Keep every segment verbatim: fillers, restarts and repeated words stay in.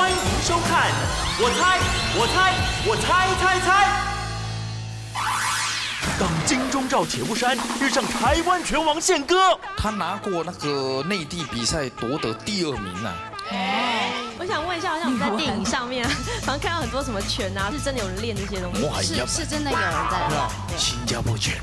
欢迎收看，我猜我猜我猜猜猜。当金钟罩铁布衫遇上台湾拳王宪哥， 他拿过那个内地比赛夺得第二名啊。 我想问一下，好像我们在电影上面，好像看到很多什么拳啊，是真的有人练这些东西？ 是是真的有人在练。 新加坡拳。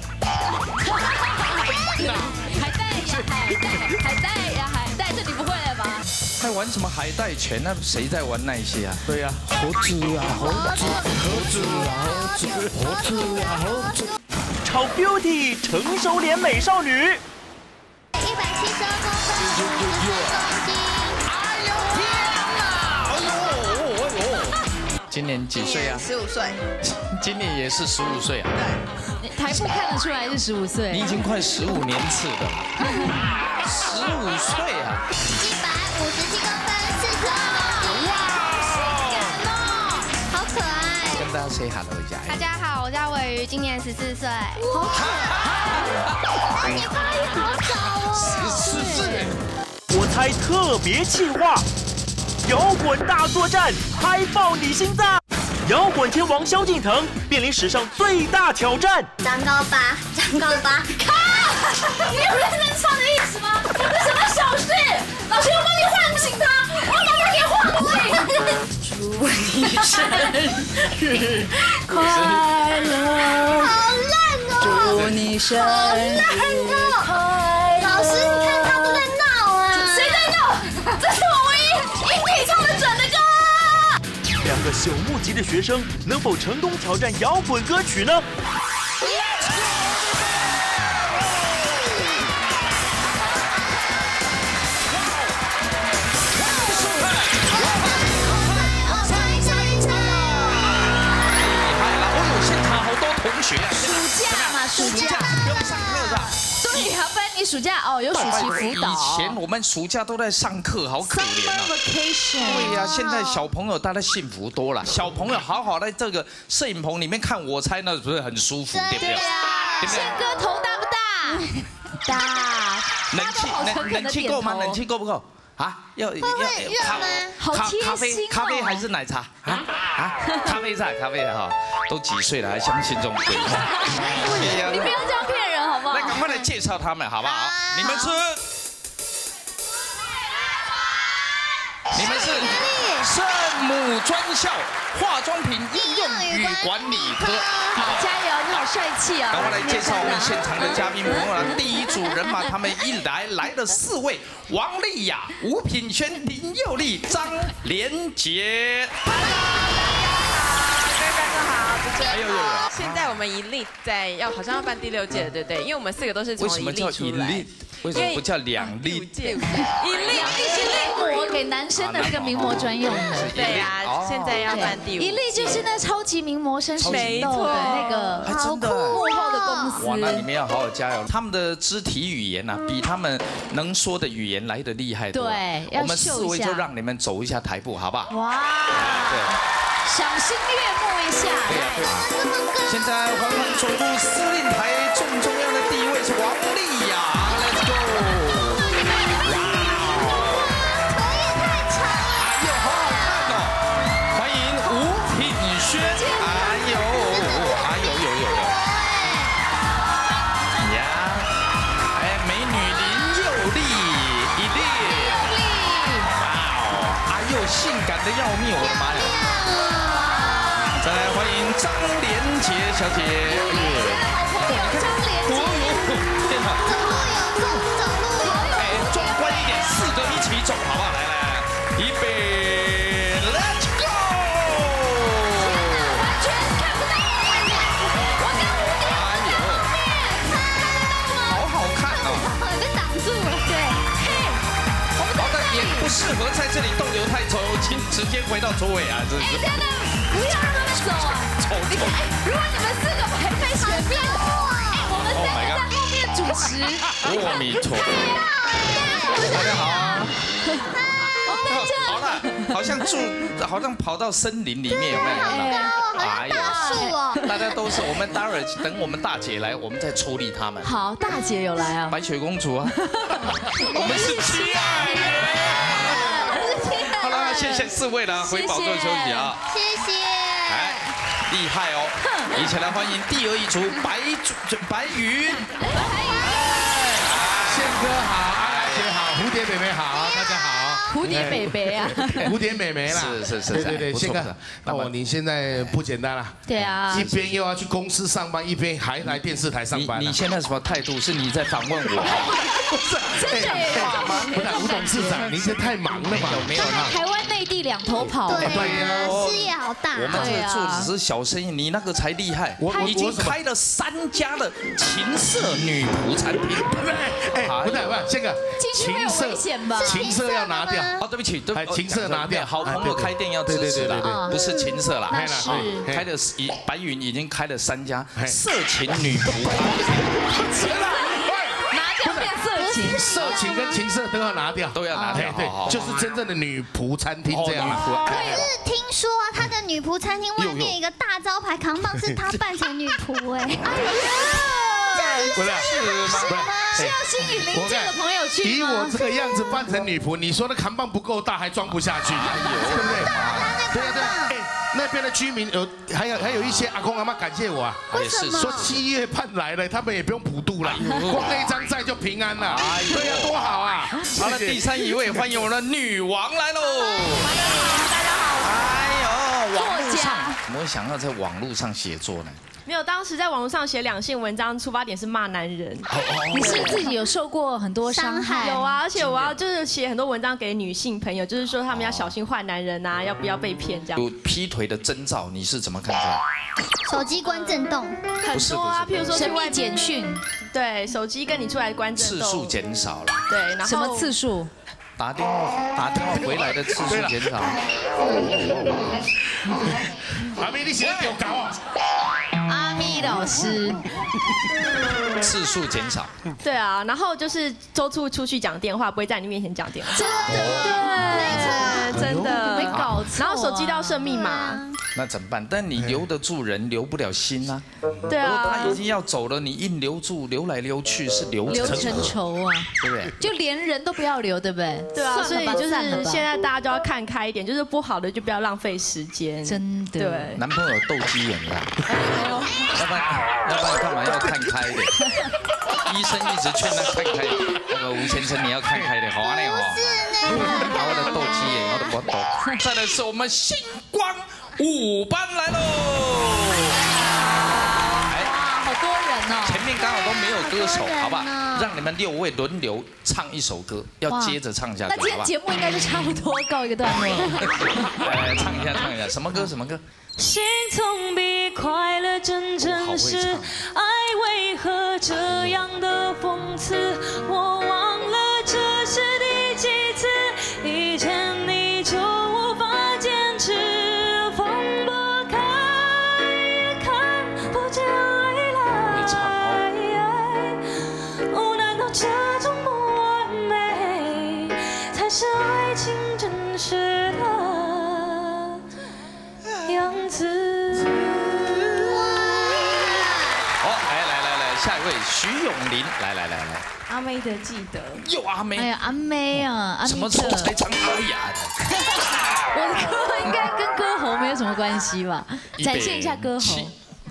海带呀海带，海带呀海带，这你不会了吧？ 在玩什么海带拳？那谁在玩那一些啊？对呀，猴子啊猴子，猴子啊猴子，猴子啊猴子。 超 beauty 成熟脸美少女， 一百七十二公分，五十四公斤。 哎呦天哪！哎呦哎呦！今年几岁啊？ 十五岁。 今年也是十五岁啊？ 对。台步看得出来是十五岁。 你已经快十五年次了。十五岁啊！ 一百五十七公分，四十二公斤。哇！好可爱。 跟大家 say hello 一下。 大家好，我叫伟瑜，今年十四岁。好可爱！你发育好早哦。 十四岁。 我猜特别企划，摇滚大作战，嗨爆你心脏！摇滚天王萧敬腾面临史上最大挑战。 长高吧，长高吧。靠！你有认真唱的意思吗？这什么小事？老师要帮你唤醒他，我要把你唤醒。祝你生日快乐！好烂哦！祝你生日快乐！老师，你看他都在闹啊！谁在闹？这是我唯一音可以唱得准的歌。 两个朽木级的学生能否成功挑战摇滚歌曲呢？ 同学啊， 暑假嘛，暑假不用上课的。 对呀，不然你暑假哦有暑期辅导。 以前我们暑假都在上课，好可怜啊。对呀，现在小朋友大家幸福多了。小朋友好好在这个摄影棚里面看我猜，那不是很舒服，对不对？ 宪哥头大不大？大。 冷气冷冷气够吗？冷气够不够？啊，要要咖好贴咖啡咖啡还是奶茶啊啊？咖啡茶咖啡哈，都几岁了还相信这种鬼话？ 你不要这样骗人好不好？ 来，赶快来介绍他们好不好？你们是你们是圣母专校化妆品应用与管理科。 好，加油！你好帅气啊！ 赶快来介绍我们现场的嘉宾朋友了。第一组人马，他们一来来了四位：王丽雅、吴品轩、林佑丽、张连杰。 各位观众好，主持人哎呦呦！ 现在我们一粒在要好像要办第六届了，对不对？因为我们四个都是从一粒出来。 为什么不叫两粒？ 一粒一粒是面膜给男生的那个名模专用的。 对呀，现在要办第五。 一粒就是那超级名模生死斗的那个好酷幕后的公司。 哇，那你们要好好加油！他们的肢体语言啊，比他们能说的语言来的厉害多。 对， 我们四位就让你们走一下台步，好不好？ 哇！赏心悦目一下。 对呀对呀。现在缓缓走入司令台正中央的第一位是王丽雅 ，Let's go！ 哇， 可以太长了。 哎呦，好好看哦！欢迎吴品轩，哎呦，哎呦呦呦呦！呀，哎，美女林佑丽，一粒，哇哦，哎呦，性感的要命，我的妈呀！再来欢迎张连杰小姐，哎呦， 张连杰， 天哪！ 走路有风，走路有风。 哎，壮观一点，四个一起走，好不好？来来来，预备 ，Let's go！ 完全看不到我，我跟吴迪哎呦，好好看哦！ 被挡住了。对，嘿，我们好的，也不适合在这里逗留太久，请直接回到座位啊！真是。 真的不要让他们走啊！ 走走。 如果你们四个排排前面，哎，我们三个在后面主持。 阿弥陀佛。大家好。好了，好像住，好像跑到森林里面，有没有看到？ 哎呀， 大家都是我们，待会儿等我们大姐来，我们再处理他们。 好，大姐有来啊。 白雪公主啊，我们是亲爱的。好了，谢谢。 四位呢回宝座休息啊。 谢谢。 哎，厉害哦！一起来欢迎第二一组白白云。 宪哥好，阿来姐好，蝴蝶妹妹好，大家好。 蝴蝶妹妹啊， 蝴蝶妹妹啦， 是是是， 对对对，宪哥，那我你现在不简单了， 对啊， 一边又要去公司上班，一边还来电视台上班。 你现在什么态度？是你在访问我？ 不是，真的，不是吴董事长，您这太忙了嘛？ 有没有？ 台湾内地两头跑， 对呀，事业好大。 我们这做只是小生意，你那个才厉害。我已经开了三家的情色女仆产品。 哎，不对，不是，宪哥， 情色情色要拿掉。 哦，对不起，对。 情色拿掉， 好朋友开店要支持的，不是情色啦。 是开的已白云已经开了三家色情女仆。 拿掉变色情， 色情跟情色都要拿掉， 都要拿掉。 对，就是真正的女仆餐厅这样。 可是听说他的女仆餐厅外面一个大招牌扛棒是他扮成女仆哎。哎呀， 不是是吗？ 是要吸引邻近的朋友去吗？ 以我这个样子扮成女仆，你说那扛棒不够大，还装不下去，对不对？对对对，哎，那边的居民有还有还有一些阿公阿妈感谢我啊， 为什么？ 说七月半来了，他们也不用普渡了，光那一张债就平安了，对呀，多好啊！ 好了，第三一位，欢迎我们的女王来喽！ 欢迎大家好。 哎呦，网络作家上怎么会想要在网络上写作呢？ 没有，当时在网络上写两性文章，出发点是骂男人。 你是自己有受过很多伤害？ 有啊，而且我要就是写很多文章给女性朋友，就是说他们要小心坏男人啊，要不要被骗这样。 有劈腿的征兆，你是怎么看出来？ 手机关震动， 很多啊，譬如说神秘去外简讯， 对，手机跟你出来关震动， 次数减少了。 对，然后什么次数？ 打电话打电话回来的次数减少。 阿妹，你写的丢搞啊！ 阿咪老师， 次数减少。 对啊，然后就是周处出去讲电话，不会在你面前讲电话。 真的对，真的没搞错。 然后手机都要设密码。 那怎么办？但你留得住人，留不了心啊。 对啊， 他已经要走了，你硬留住，留来留去是留留成成仇啊， 对不对？ 就连人都不要留，对不对？ 对啊，所以就是现现在大家就要看开一点，就是不好的就不要浪费时间。 真的， 对。 男朋友斗鸡眼啦，要不然要不然干嘛要看开一点？医生一直劝他看开，那个吴先生你要看开一点，好啊那好。 是呢。 把我的斗鸡眼，我的不斗。再来是我们星光五班来喽。 好多人哦！ 前面刚好都没有歌手，好不好？让你们六位轮流唱一首歌，要接着唱下去， 那今天节目应该就差不多告一个段落。 来唱一下，唱一下，什么歌？什么歌？ 心痛比快乐真正是爱，为何这样的讽刺？我忘了这是第几次遇见你就无法坚持，放不开也看不见未来。哦，难道这种不完美才是爱情真实的样子？ 好，来来来来，下一位徐永林，来来来来， 阿妹的记得， 又阿妹， 哎呀，阿妹啊，阿什么时候才唱阿雅的？ 我的歌应该跟歌喉没有什么关系吧？展现一下歌喉。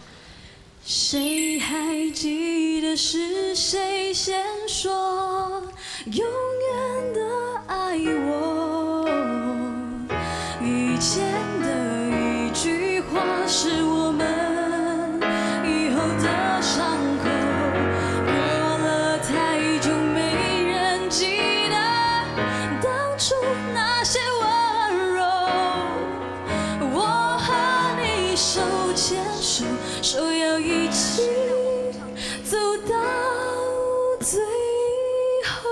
谁还记得是谁先说永远的爱我？以前的一句话是我们以后的伤口。过了太久，没人记得当初那些温柔。我和你手牵手，手要一起走到最后。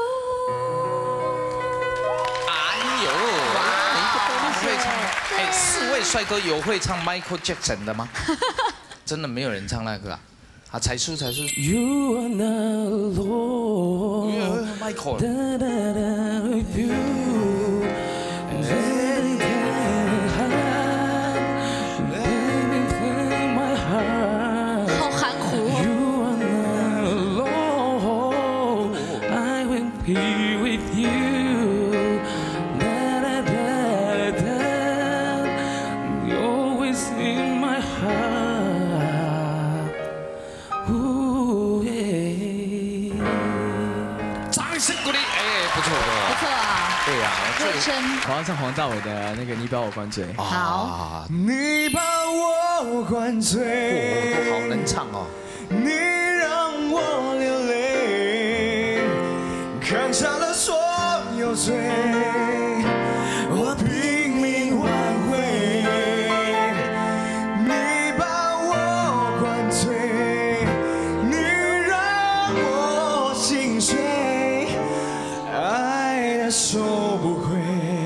哎呦，每一个都会唱。哎，四位帅哥有会唱 Michael Jackson 的吗？真的没有人唱那个啊？啊，才叔才叔。You are not alone. Michael。 好含糊哦。 称。 我要唱黄大炜的那个《你把我灌醉》。 好。 你把我灌醉， 我都好能唱哦。 你让我流泪，看下了所有罪，我拼命挽回。你把我灌醉，你让我心碎，爱的收不回。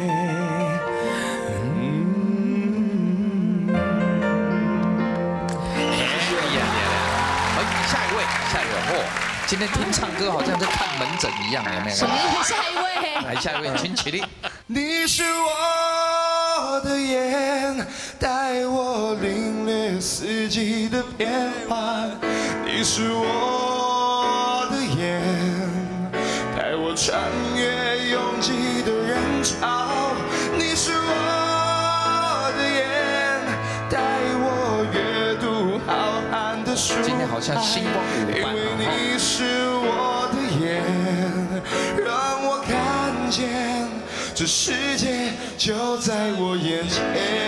今天听唱歌好像在看门诊一样，有没有？ 什么意思？下一位， 来下一位，请起立。 你是我的眼，带我领略四季的变化。你是我的眼，带我穿越拥挤的人潮。你是我的眼，带我阅读浩瀚的书海。 今天好像星光五班啊！ 你是我的眼，让我看见这世界就在我眼前。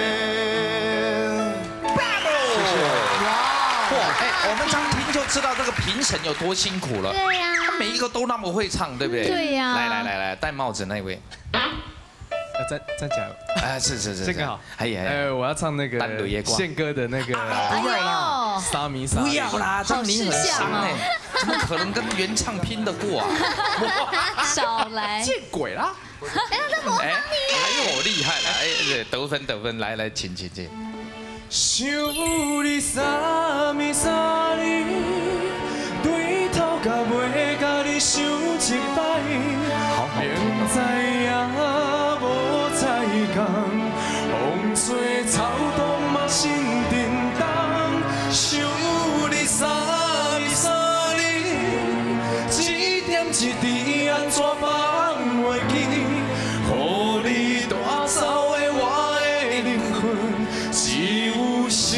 谢谢。哇，哎，我们常听就知道这个评审有多辛苦了。 对呀， 他每一个都那么会唱，对不对？ 对呀。 来来来来，戴帽子那位。 呃，再再加油！ 哎，是是是， 这个好。 哎呀， 呃，我要唱那个宪哥的那个。 不要啦， 沙弥沙。 不要啦，这你很伤哎，怎么可能跟原唱拼得过啊？ 少来， 见鬼啦！ 哎，哎呦，厉害了！哎，得分得分，来来，请请请。 想你沙弥沙哩，对头甲尾甲你想一摆，明知影无再讲，风吹草动嘛心叮当，想你沙弥沙哩，一点一滴安怎放袂记，乎你大扫的我的灵魂。只有时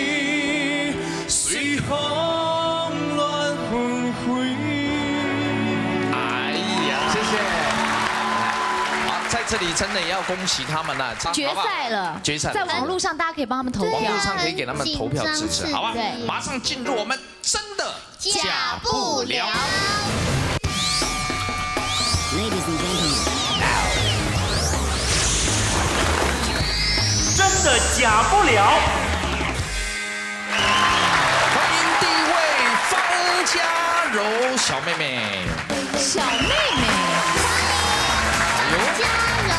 随风乱纷飞。 哎呀，谢谢。好，在这里真的也要恭喜他们了， 决赛了， 决赛。 在网络上大家可以帮他们投票， 网络上可以给他们投票支持，好吧？ 对， 马上进入我们真的假不了。 真的假不了。 欢迎第一位方嘉柔小妹妹。 小妹妹， 哎呦， 加油！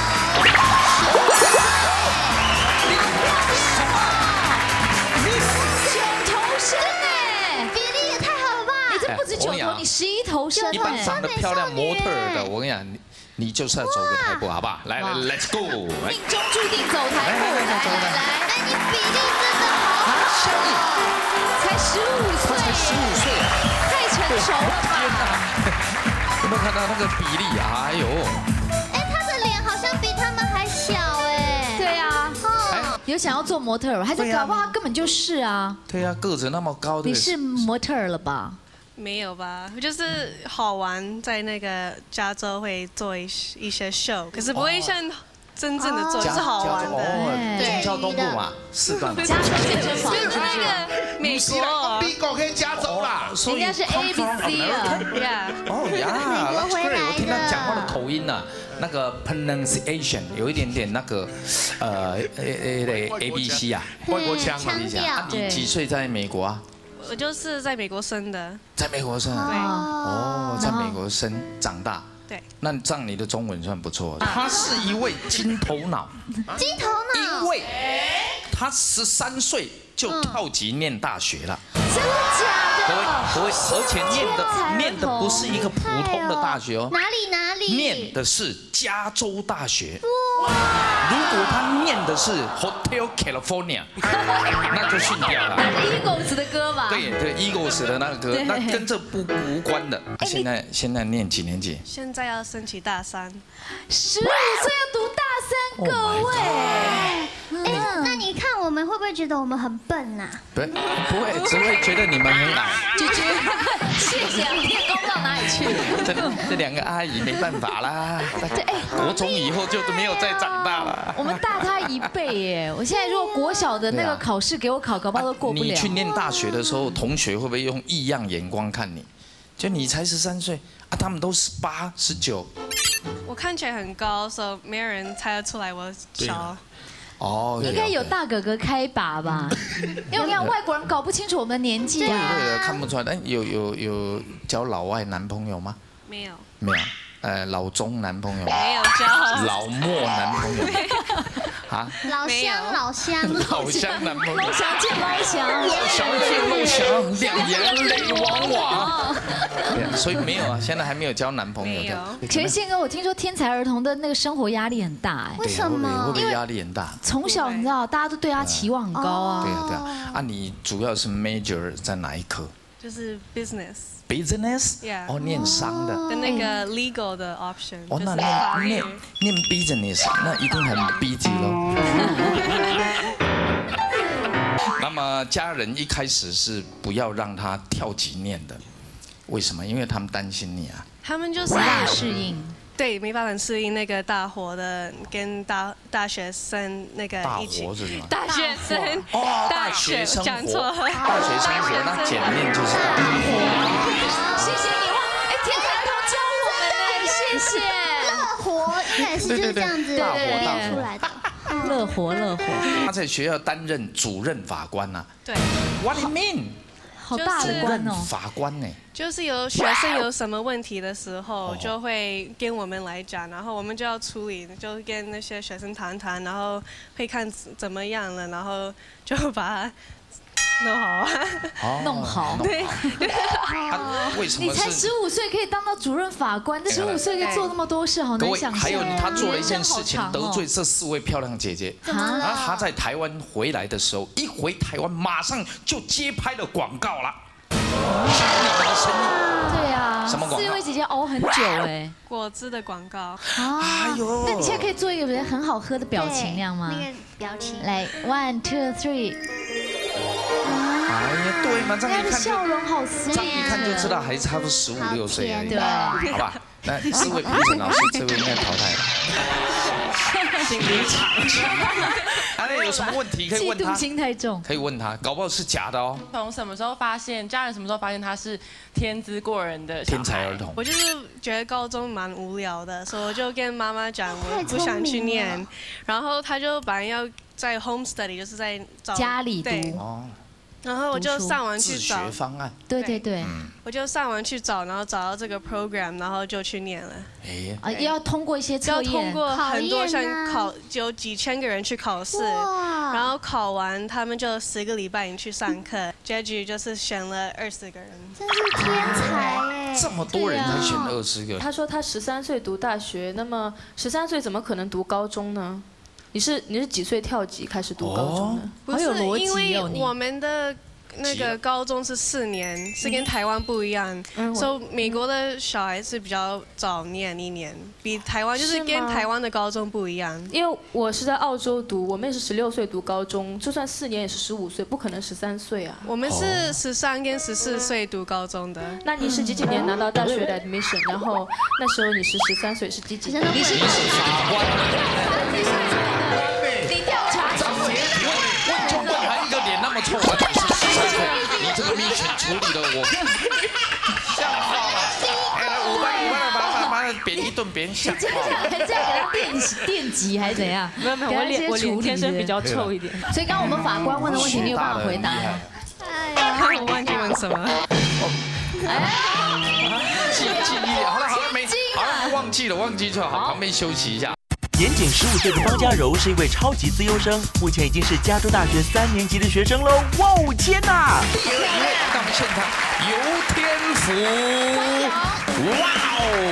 九头身哎， 比例也太好了吧！ 你这不止九头，你十一头身一般哎。 长得漂亮模特儿的，我跟你讲，你你就是要走个台步，好不好？来来 ，Let's go！ 命中注定走台步，来来来， 哎，你比例真的好小艺才十五岁， 才十五岁啊， 太成熟了吧？ 有没有看到那个比例？哎呦， 哎，他的脸好像比他们还小哎。 对啊， 哦， 有想要做模特儿，还是搞不好他根本就是啊？ 对呀，个子那么高的， 你是模特儿了吧？ 没有吧，就是好玩，在那个加州会做一一些 show， 可是不会像真正的做，就是好玩的。 哦，中孝东路嘛，四段。 加州健身房， 就是那个美国， 美国跟加州啦， 人家是 A B C 啊。 哦呀，That's great！我听他讲话的口音呐，那个 pronunciation 有一点点那个呃呃呃 A B C 啊， 外国腔嘛。 你几岁在美国啊？ 我就是在美国生的， 在美国生， 对， 哦，在美国生长大， 对， 那这样你的中文算不错。他是一位金头脑， 金头脑， 因为他十三岁就跳级念大学了， 真的假的？ 各位各位，而且念的念的不是一个普通的大学哦， 哪里哪里？ 念的是加州大学。如果他念的是 Hotel California， 那就逊掉了。 Eagles 的歌吧？ 对对 ，Eagles 的那个歌，那跟这不无关的。现在现在念几年级？ 现在要升起大三， 十五岁要读大三，各位。 哎，那你看我们会不会觉得我们很笨呐？ 不不会，只会觉得你们很矮。 姐姐，谢谢啊，天公到哪里趣。 这这两个阿姨没办法啦，国中以后就没有再长大了。 我们大他一倍耶！我现在如果国小的那个考试给我考，搞不好都过不了。 你去念大学的时候，同学会不会用异样眼光看你？就你才十三岁啊，他们都十八、十九。 我看起来很高，所以没有人猜得出来我小。 哦， 应该有大哥哥开把吧？因为我看外国人搞不清楚我们的年纪啊。 对的，看不出来。但有有有交老外男朋友吗？ 没有。 没有。呃，老中男朋友吗？ 没有交。 老莫男朋友。啊？ 老乡，老乡。 老乡男朋友。 老乡见老乡。 老乡见老乡，两眼泪汪汪。对，所以没有啊，现在还没有交男朋友的。 其实宪哥，我听说天才儿童的那个生活压力很大，哎， 为什么？ 会不会压力很大？ 从小你知道，大家都对他期望很高啊。 对啊对啊。啊，你主要是 major 在哪一科？ 就是 business。 business？ 哦，念商的。 跟那个 legal 的 option。 哦，那念念念 business， 那一定很 busy 咯。那么家人一开始是不要让他跳级念的，为什么？因为他们担心你啊。 他们就是没办法适应。 对，没办法适应那个大活的，跟大大学生那个一起。 大活是什么？ 大学生。 哦，大学生活。 讲错。 大学生活，那简念就是大活。 谢谢你哇！哎，天才儿童教我们哎，谢谢。 乐活应该也是就是这样子练出来的。 乐活乐活。 他在学校担任主任法官呐。 对。 What do you mean？ 好大的官哦！ 法官呢？ 就是有学生有什么问题的时候，就会跟我们来讲，然后我们就要处理，就跟那些学生谈谈，然后会看怎么样了，然后就把它弄好啊。 弄好。 对。 为什么？ 你才十五岁可以当到主任法官，十五岁可以做那么多事，好难想象。 还有他做了一件事情，得罪这四位漂亮姐姐。 啊！ 他在台湾回来的时候，一回台湾马上就接拍了广告了。 对啊。 什么广告？ 四位姐姐熬很久哎。 果汁的广告。 啊。那你现在可以做一个很好喝的表情那样吗？ 那个表情。 来 ，one two three。 哎呀，对嘛，这样一看笑容好 sweet， 这样一看就知道还差不多十五六岁而已， 对， 好吧？那四位评审老师，这位应该淘汰了。心理长情。啊，那有什么问题可以问他？ 嫉妒心太重， 可以问他，搞不好是假的哦。 从什么时候发现？家人什么时候发现他是天资过人的天才儿童？ 我就是觉得高中蛮无聊的，所以我就跟妈妈讲，我不想去念。然后他就本来要在 home study， 就是在找家里读。 然后我就上网去找自学方案， 对对对， 我就上网去找，然后找到这个 program， 然后就去念了。 哎， 啊，要通过一些测验， 要通过很多项考，有几千个人去考试，然后考完他们就十个礼拜你去上课，结局就是选了二十个人， 真是天才耶！ 这么多人才选二十个。 他说他十三岁读大学，那么十三岁怎么可能读高中呢？你是你是几岁跳级开始读高中的？ 不是，因为我们的那个高中是四年，是跟台湾不一样，所以美国的小孩是比较早念一年，比台湾就是跟台湾的高中不一样。 因为我是在澳洲读，我们也是十六岁读高中，就算四年也是十五岁，不可能十三岁啊。 我们是十三跟十四岁读高中的。 那你是几几年拿到大学的 admission？ 然后那时候你是十三岁，是几几年？ 你是法官。 你调查总结， 问就问还一个脸那么臭，还只是十三岁，你这个 mission 处理的我像话吗？哎，来五万五万，把把把扁一顿扁，像话吗？ 还这样给他电电击还是怎样？ 没有没有，我脸我脸天生比较臭一点。 所以刚刚我们法官问的问题，你有办法回答吗？ 哎，我忘记问什么。 哎，记记忆，好了好了没，好了忘记了忘记就好，旁边休息一下。 年仅十五岁的方嘉柔是一位超级资优生，目前已经是加州大学三年级的学生喽！哇哦，天哪！ 让我们现场游天福，哇哦！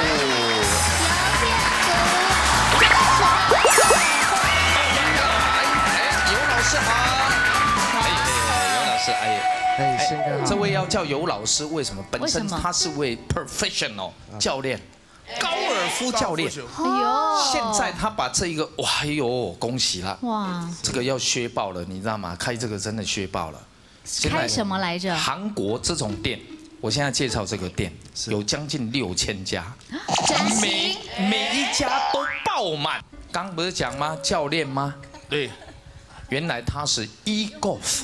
哎，尤老师好！哎，尤老师，哎， 哎，宪哥好。 这位要叫尤老师，为什么？本身他是位 professional 教练。高尔夫教练，哎呦！现在他把这一个，哇，哎呦，恭喜啦！哇，这个要削爆了，你知道吗？开这个真的削爆了。 开什么来着？ 韩国这种店我现在介绍这个店有将近六千家，每每一家都爆满。刚不是讲吗？教练吗？ 对， 原来他是 e golf。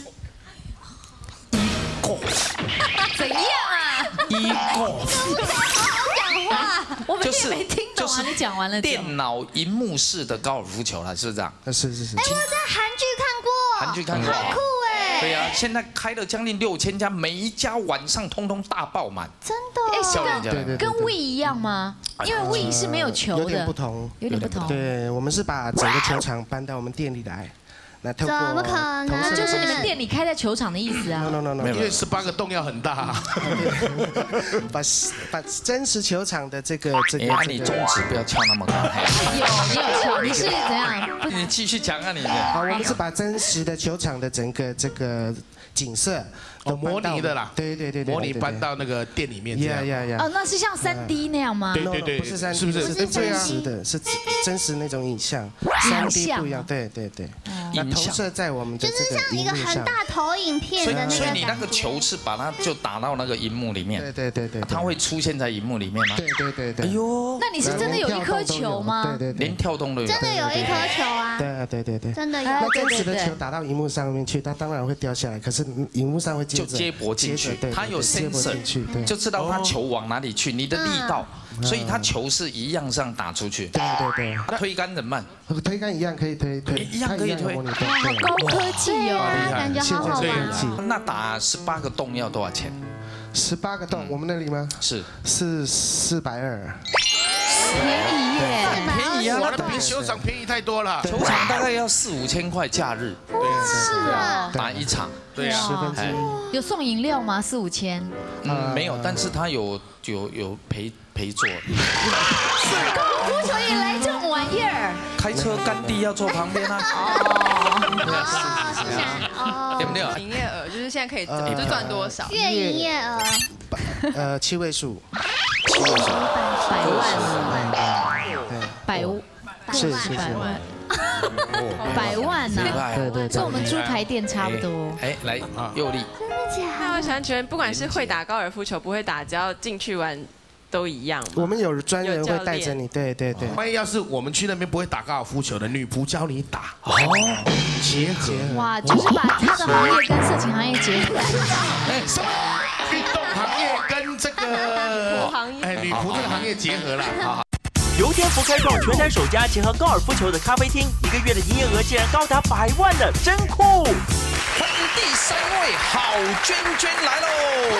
怎样啊 ？e golf。 讲话，我们也没听懂啊。你讲完了。 电脑荧幕式的高尔夫球了，是不是这样？ 是是是。 哎，我在韩剧看过。 韩剧看过。 很酷哎。 对呀，现在开了将近六千家，每一家晚上通通大爆满。 真的？ 哎， 教练跟跟 We 一样吗？因为 We 是没有球的。 有点不同。 有点不同。 对，我们是把整个球场搬到我们店里来。 怎么可能？ 就是你们店里开在球场的意思啊 ？No no no， 因为十八个洞要很大， 把把真实球场的这个这个。 哎，你中指不要翘那么高。 有你有翘，你是怎样？ 你继续讲啊你。 好，我们是把真实的球场的整个这个景色。 哦，模拟的啦， 对对对， 模拟搬到那个店里面这样。 呀呀呀！ 哦，那是像三 D 那样吗？ 对对对， 不是三 D， 是不是？ 是真实的，是真实那种影像，三 D 不一样。对对对，那投射在我们的就是像一个很大投影片的那个。 所以你那个球是把它就打到那个荧幕里面。 对对对对。 它会出现在荧幕里面吗？ 对对对对。 哎呦， 那你是真的有一颗球吗？ 对对对， 连跳动都有。 真的有一颗球啊！ 对啊对对对， 真的有。 那真实的球打到荧幕上面去，它当然会掉下来，可是荧幕上会接就接驳进。 它有 sensor， 就知道它球往哪里去，你的力道，所以它球是一样这样打出去。 对对对， 推杆很慢， 推杆一样可以推推， 一样可以推。 哇，好高科技哦， 感觉好好玩。 那打十八个洞要多少钱？ 十八个洞，我们那里吗？ 是是四百二。 便宜耶， 便宜啊！ 我的比球场便宜太多了， 球场大概要四五千块，假日。 对， 是啊， 打一场。 对啊， 十分之一。 有送饮料吗？四五千？ 嗯，没有，但是他有有有陪陪坐。 高尔夫球也来这种玩意儿？ 开车干地要坐旁边啊。 哦，是哦，对不对？营业额就是现在可以就赚多少？ 月营业额。 呃，七位数。 百万，百万， 是是是， 百万呐！ 对对， 跟我们猪排店差不多。 哎，来，右力。 真的假的？ 那我想请问，不管是会打高尔夫球，不会打，只要进去玩都一样吗？ 我们有专人会带着你，对对对。 万一要是我们去那边不会打高尔夫球的女仆教你打，哦，结合。 哇，就是把他的行业跟色情行业结合。 哎，什么？ 运动行业跟这个哎女仆这个行业结合了。 油天福开创全台首家结合高尔夫球的咖啡厅，一个月的营业额竟然高达百万的，真酷！欢迎第三位郝娟娟来喽！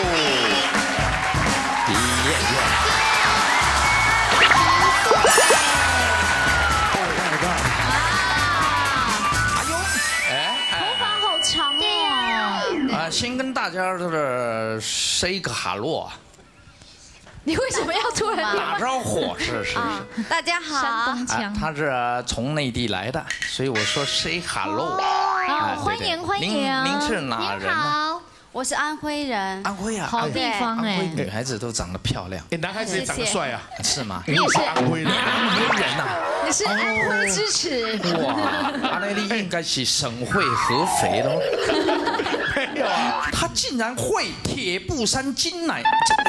耶耶！哎呦，哎， 头发好长哦！ 啊，先跟大家这个 say 个哈喽。 你为什么要突然打招呼？是是是， 大家好。 山东腔。 他是从内地来的，所以我说 say hello。 好，欢迎欢迎。 您您是哪人呢？ 我是安徽人。 安徽啊， 好地方哎。 安徽女孩子都长得漂亮。 哎，男孩子也长得帅啊。 是吗？ 你也是安徽人， 安徽人呐。 你是安徽之耻。 哇，阿内利应该是省会合肥喽。没有啊，他竟然会铁布衫金奶。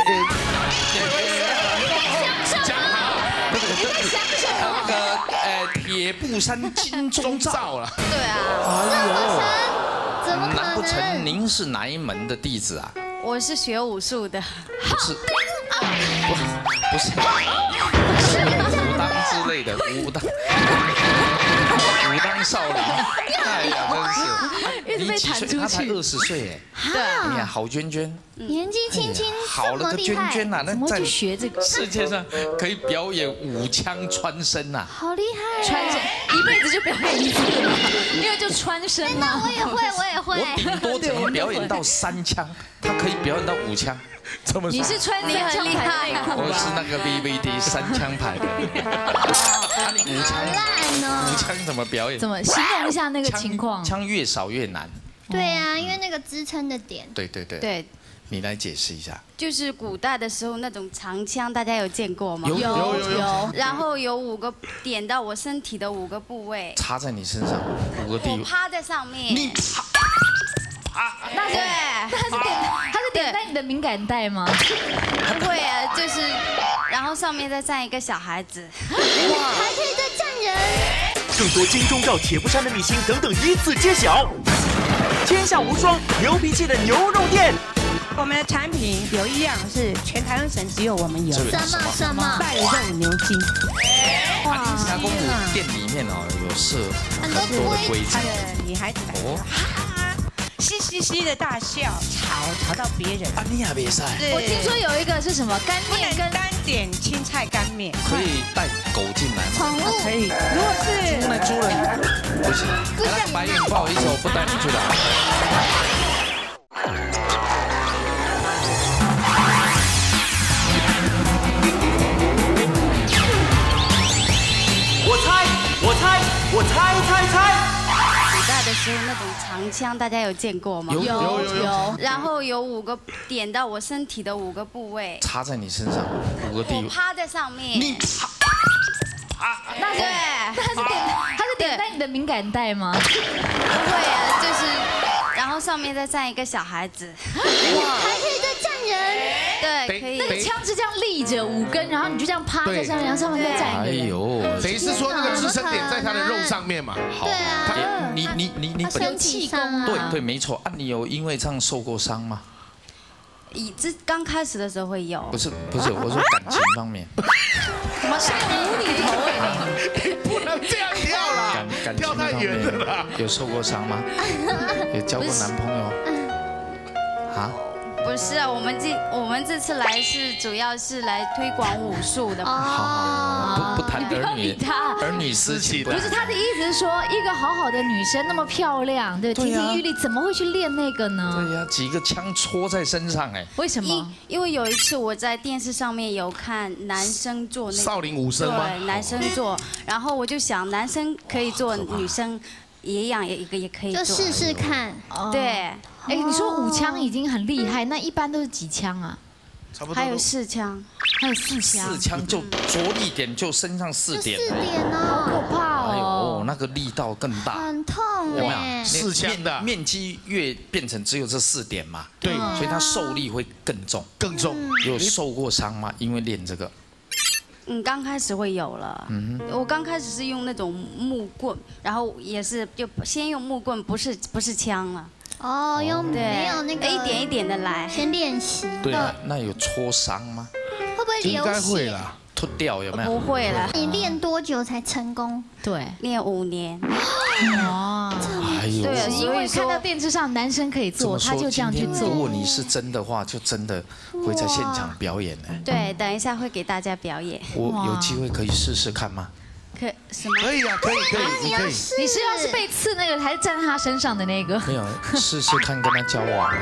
讲好，你在想什么？ 那个呃，铁布衫金钟罩了。 对啊。哎呦。 怎么可能？ 难不成您是哪一门的弟子啊？ 我是学武术的。 不是，不不是，武当之类的武当，武当少林。哎呀，真是，你几岁？他才二十岁哎。 对。 你看郝娟娟， 年纪轻轻好了个娟娟呐， 那在学这个世界上可以表演五枪穿身呐。 好厉害！ 穿身一辈子就表演一次，因为就穿身嘛。 我也会，我也会。 我顶多只能表演到三枪，他可以表演到五枪。 这么你是穿你很厉害内裤我是那个 V V D 三枪牌的。那你五枪？ 烂哦！ 五枪怎么表演？ 怎么形容一下那个情况？ 枪越少越难。 对啊，因为那个支撑的点。 对对对。 对。 你来解释一下， 就是古代的时候那种长枪，大家有见过吗？ 有有有有。 然后有五个点到我身体的五个部位， 插在你身上五个地。 我趴在上面。 你趴那是他是点他是点在你的敏感带吗？ 不会啊，就是，然后上面再站一个小孩子，哇，还可以再站人。 更多金钟罩铁布衫的秘辛等等依次揭晓。天下无双，牛脾气的牛肉店。 我们的产品有一样是全台湾省只有我们有， 什么什么？ 拜肉牛筋。 哇！金霞公主店里面哦有设很多的规矩， 她的女孩子来说，哈，嘻嘻嘻的大笑，吵吵到别人。 啊，你也别塞。 我听说有一个是什么干面跟单点青菜干面， 可以带狗进来吗？ 宠物可以。如果是那猪呢？不行。来，白云，不好意思，我不带你去了。 我猜，我猜，我猜猜猜。 古代的时候那种长枪，大家有见过吗？ 有有有有。 然后有五个点到我身体的五个部位， 插在你身上五个地我趴在上面。 你趴。 那是他是点他是点在你的敏感带吗？ 不会啊，就是，然后上面再站一个小孩子，哇， 还可以再站人。 对，可以。 那个枪是这样立着五根，然后你就这样趴在上面，然后上面再站一个人。 哎呦， 等于是说那个支撑点在他的肉上面嘛？ 好， 对啊。 你你你你本气功啊。 对对，没错。啊，你有因为这样受过伤吗？ 以这刚开始的时候会有。 不是不是，我说感情方面。 什么是无厘头哎你？ 不能这样跳啦， 感感情跳太远了啦。 有受过伤吗？有交过男朋友？啊？ 不是啊，我们这我们这次来是主要是来推广武术的。 好好好，不不谈儿女儿女私情。 不是他的意思是说，一个好好的女生那么漂亮，对，亭亭玉立，怎么会去练那个呢？ 对呀，几个枪戳在身上哎。 为什么？ 因因为有一次我在电视上面有看男生做那个少林武生吗？ 对，男生做，然后我就想男生可以做，女生一样也一个也可以做， 就试试看。 对。 哎，你说五枪已经很厉害，那一般都是几枪啊？ 差不多。 还有四枪， 还有四枪。 四枪就着力点就身上四点。 四点哦， 好可怕哦！ 哎呦，那个力道更大， 很痛哎。 四枪的面积越变成只有这四点嘛， 对， 所以它受力会更重， 更重。 有受过伤吗？因为练这个。 嗯，刚开始会有了。嗯，我刚开始是用那种木棍，然后也是就先用木棍，不是不是枪了。 哦，用没有那个一点一点的来， 先练习。 对啊，那有戳伤吗？ 会不会流血？ 应该会啦。 脱掉有没有？ 不会了。 你练多久才成功？ 对， 练五年。 哦， 哎呦， 对，因为看到电视上男生可以做，他就这样去做。 如果你是真的话，就真的会在现场表演呢。 对，等一下会给大家表演。 我有机会可以试试看吗？ 可什么？ 可以啊，可以可以，你可以。 你是要是被刺那个，还是站在他身上的那个？ 没有，试试看跟他交往。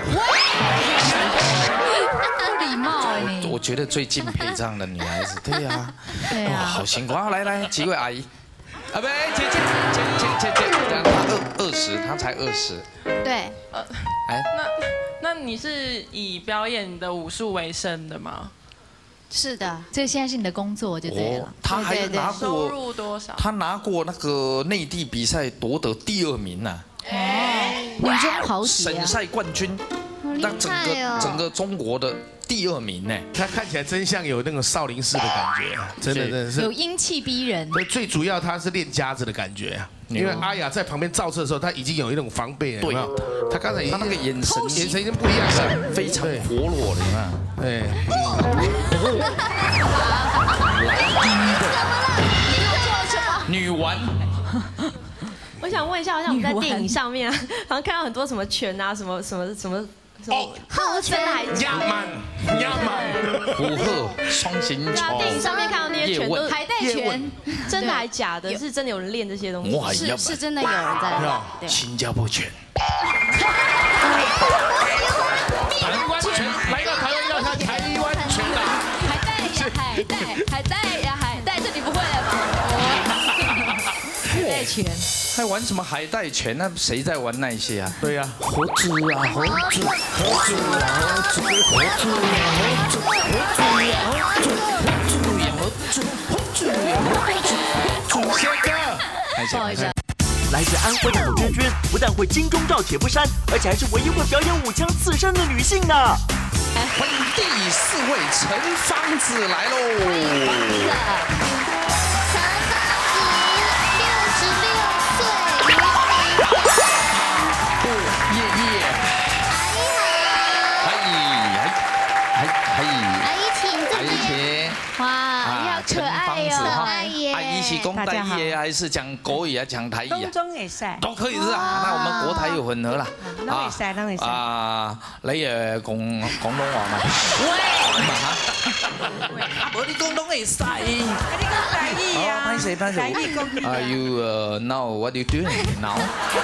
不礼貌哎你！ 我觉得最敬佩这样的女孩子，对呀， 对啊， 好辛苦啊！来来，几位阿姨，啊不，姐姐姐姐姐姐，她二二十，她才二十。 对。 呃， 哎， 那那你是以表演的武术为生的吗？ 是的， 这现在是你的工作就对了。 他还拿过收入多少？ 他拿过那个内地比赛夺得第二名呢。 哦，女中豪杰啊！ 省赛冠军，那整个整个中国的第二名呢。 他看起来真像有那种少林寺的感觉，真的真的是有英气逼人。 对，最主要他是练家子的感觉啊。因为阿雅在旁边照射的时候，他已经有一种防备了，有没有？他刚才他那个眼神眼神已经不一样了， 非常活络了，有没有？ 对。 女玩。 我想问一下，好像我们在电影上面啊，好像看到很多什么拳啊，什么什么什么什么鹤拳、 亚曼、亚曼、 虎鹤、双形对啊，电影上面看到那些拳都海带拳， 真的还假的？是真的有人练这些东西？ 是是真的有人在练。 新加坡拳。 台湾拳，来到台湾要看台湾拳啊！ 海带呀，海带，海带呀，海带，这你不会了吧？海带拳。 还玩什么海带拳？那谁在玩那些啊？ 对呀， 猴子啊，猴子，猴子啊，猴子，猴子啊，猴子，猴子，猴子呀，猴子，猴子呀，猴子，猴子呀，猴子，猴子。谢哥， 不好意思。 来自安徽的郝娟娟，不但会金钟罩铁布衫，而且还是唯一会表演五枪刺身的女性呢。 欢迎第四位陈芳子来喽！ 陈芳子，六十六岁， 哦耶耶！阿姨好，阿姨，阿姨，阿姨请这边。阿姨请。 哇，你好可爱哟，阿姨。 阿姨是讲台语还是讲国语啊？讲台语啊？ 当中也塞。 都可以是啊，那我们国台有混合啦。 都会塞，都会塞。 啊，你誒講廣東話嘛？喂，啊，無你講攏會使。你講台語啊？歹勢歹勢。台語講。Are you uh now what you doing now？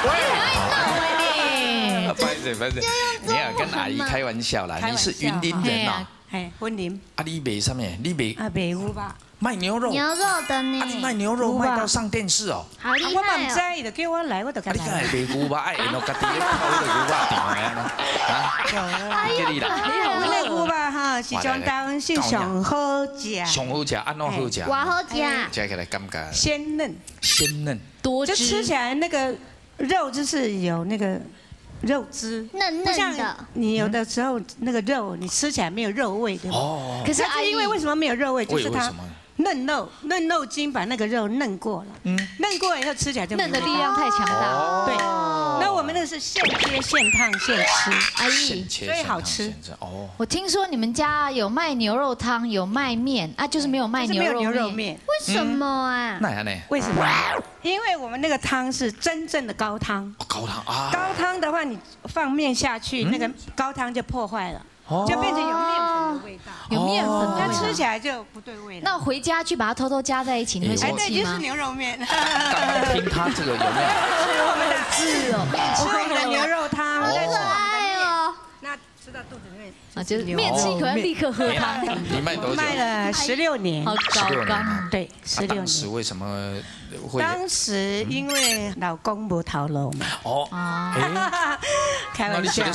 喂，歹勢歹勢，你啊跟阿姨開玩笑啦，你是雲林人啊？ 係雲林。 啊，你賣什麼？你賣？ 啊，賣牛吧。 賣牛肉。 牛肉的呢？ 啊，你賣牛肉賣到上電視哦。 好厲害哦！ 我嘛唔知，就叫我來，我就跟來。 你係賣牛肉，愛用到家己咧泡迄個牛肉店嘅啊？叫你啦。 我那牛肉哈是將當是上好食。 上好食，安怎好食？ 哇，好食。 食起來感覺鮮嫩。 鮮嫩。 多汁。就吃起來那個肉就是有那個。肉汁嫩嫩的， 你有的时候那个肉你吃起来没有肉味，对吧？ 哦。 可是因为为什么没有肉味？就是它嫩肉，嫩肉筋把那个肉嫩过了。嗯。嫩过了以后吃起来就嫩的力量太强大。 对。那我们那是现切现烫现吃， 阿姨， 所以好吃。 哦。我听说你们家有卖牛肉汤，有卖面啊，就是没有卖牛肉面。 牛肉面。 为什么啊？ 那样呢？ 为什么？因为我们那个汤是真正的高汤。 高汤啊。 高汤的话，你放面下去，那个高汤就破坏了。就变成有面粉的味道， 有面粉的味道， 它吃起来就不对味了。 那回家去把它偷偷加在一起，你会生气吗？ 就是牛肉面。 听他这个有没有？ 吃我们的字哦，吃我们的牛肉汤， 好可爱哦。 那吃到肚子里面啊，就是面吃一口立刻喝汤。 你卖多久？ 卖了十六年， 好高刚。 对，十六年。 当时为什么会？ 当时因为老公无头路嘛。 哦。 开玩笑。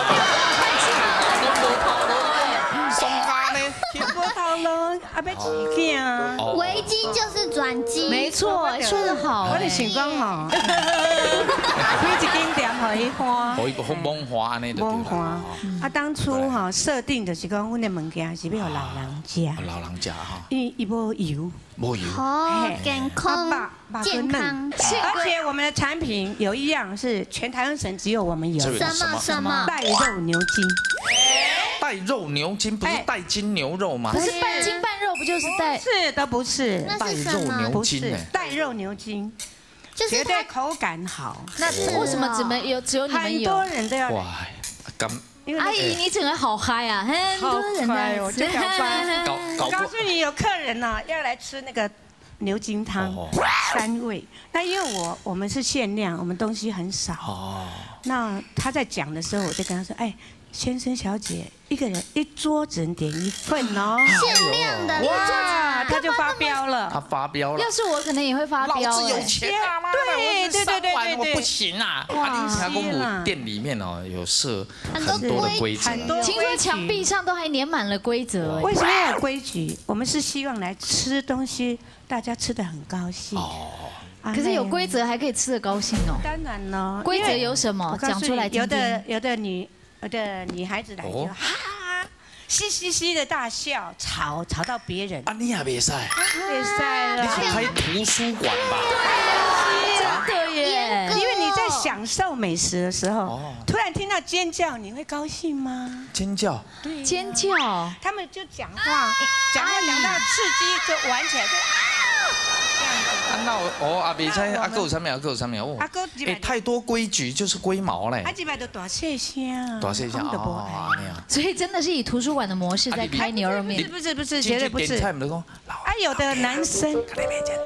松花呢？ 无头路，啊要饲囝。 围巾就是转机。 没错，说得好。 我就想讲吼，开一间店互伊花。 互伊好梦花安尼就对啦。 花。啊，当初吼设定就是讲，阮的物件是要老人食。 老人食哈。 伊伊无油。 无油。 哦，健康。健康。 而且我们的产品有一样是全台湾省只有我们有。 什么什么？ 带肉牛筋。 带肉牛筋不是带筋牛肉吗？ 不是半筋半肉，不就是带？ 是都不是。 带肉牛筋哎， 带肉牛筋，绝对口感好。 那为什么只没有只有你们有？ 很多人都要。哇， 咁。 阿姨，你整个好嗨啊！很多人来，我就搞告诉你，有客人呢要来吃那个牛筋汤，三位。那因为我我们是限量，我们东西很少。哦。那他在讲的时候，我就跟他说，哎。先生小姐，一个人一桌只能点一份哦， 限量的哇，他就发飙了， 他发飙了。 要是我可能也会发飙。 老子有钱啊，妈的， 对对对对对， 我不行啊！哇，茶公母店里面哦有设很多的规则， 听说墙壁上都还粘满了规则。 为什么要有规矩？我们是希望来吃东西，大家吃得很高兴。哦。 可是有规则还可以吃得高兴哦。 当然了。 规则有什么？讲出来听听。 有的有的女。有的女孩子来就哈哈，嘻嘻嘻的大笑，吵吵到别人。 啊，你也别晒， 别晒了。 你去开图书馆吧。 对啊，真的耶。 因为你在享受美食的时候，突然听到尖叫，你会高兴吗？ 尖叫。 对， 尖叫。 他们就讲话，讲话讲到刺激就玩起来就。 啊，那我我阿伯在阿哥有啥物？阿哥有啥物？哦， 阿哥哎，太多规矩就是龟毛嘞。 阿几摆都大细声， 大细声哦，那样。 所以真的是以图书馆的模式在开牛肉面。 不是不是绝对不是。啊，有的男生。可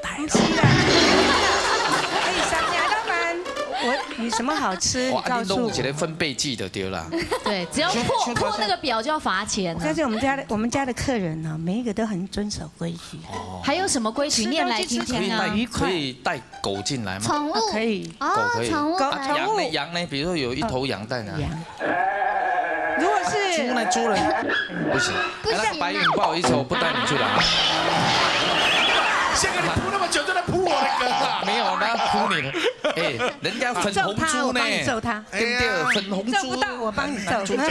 以上呀，老板，我你什么好吃？你告诉我。 我觉得分贝计的丢了。 对，只要破破那个表就要罚钱。 但是我们家的我们家的客人呢，每一个都很遵守规矩。 哦。 还有什么规矩？念来听听啊。 可以带狗进来吗？ 宠物可以。 狗可以。 宠物。 羊呢？羊呢？比如说有一头羊带呢。 羊。如果是猪呢？猪呢？不行。 不行。 白云，不好意思，我不带你去了啊。 先给你铺那么久就在扑我的歌啊！ 没有，那扑你了。哎，人家粉红猪呢？ 揍他， 对对，粉红猪。 揍不到我帮你揍。 猪脚。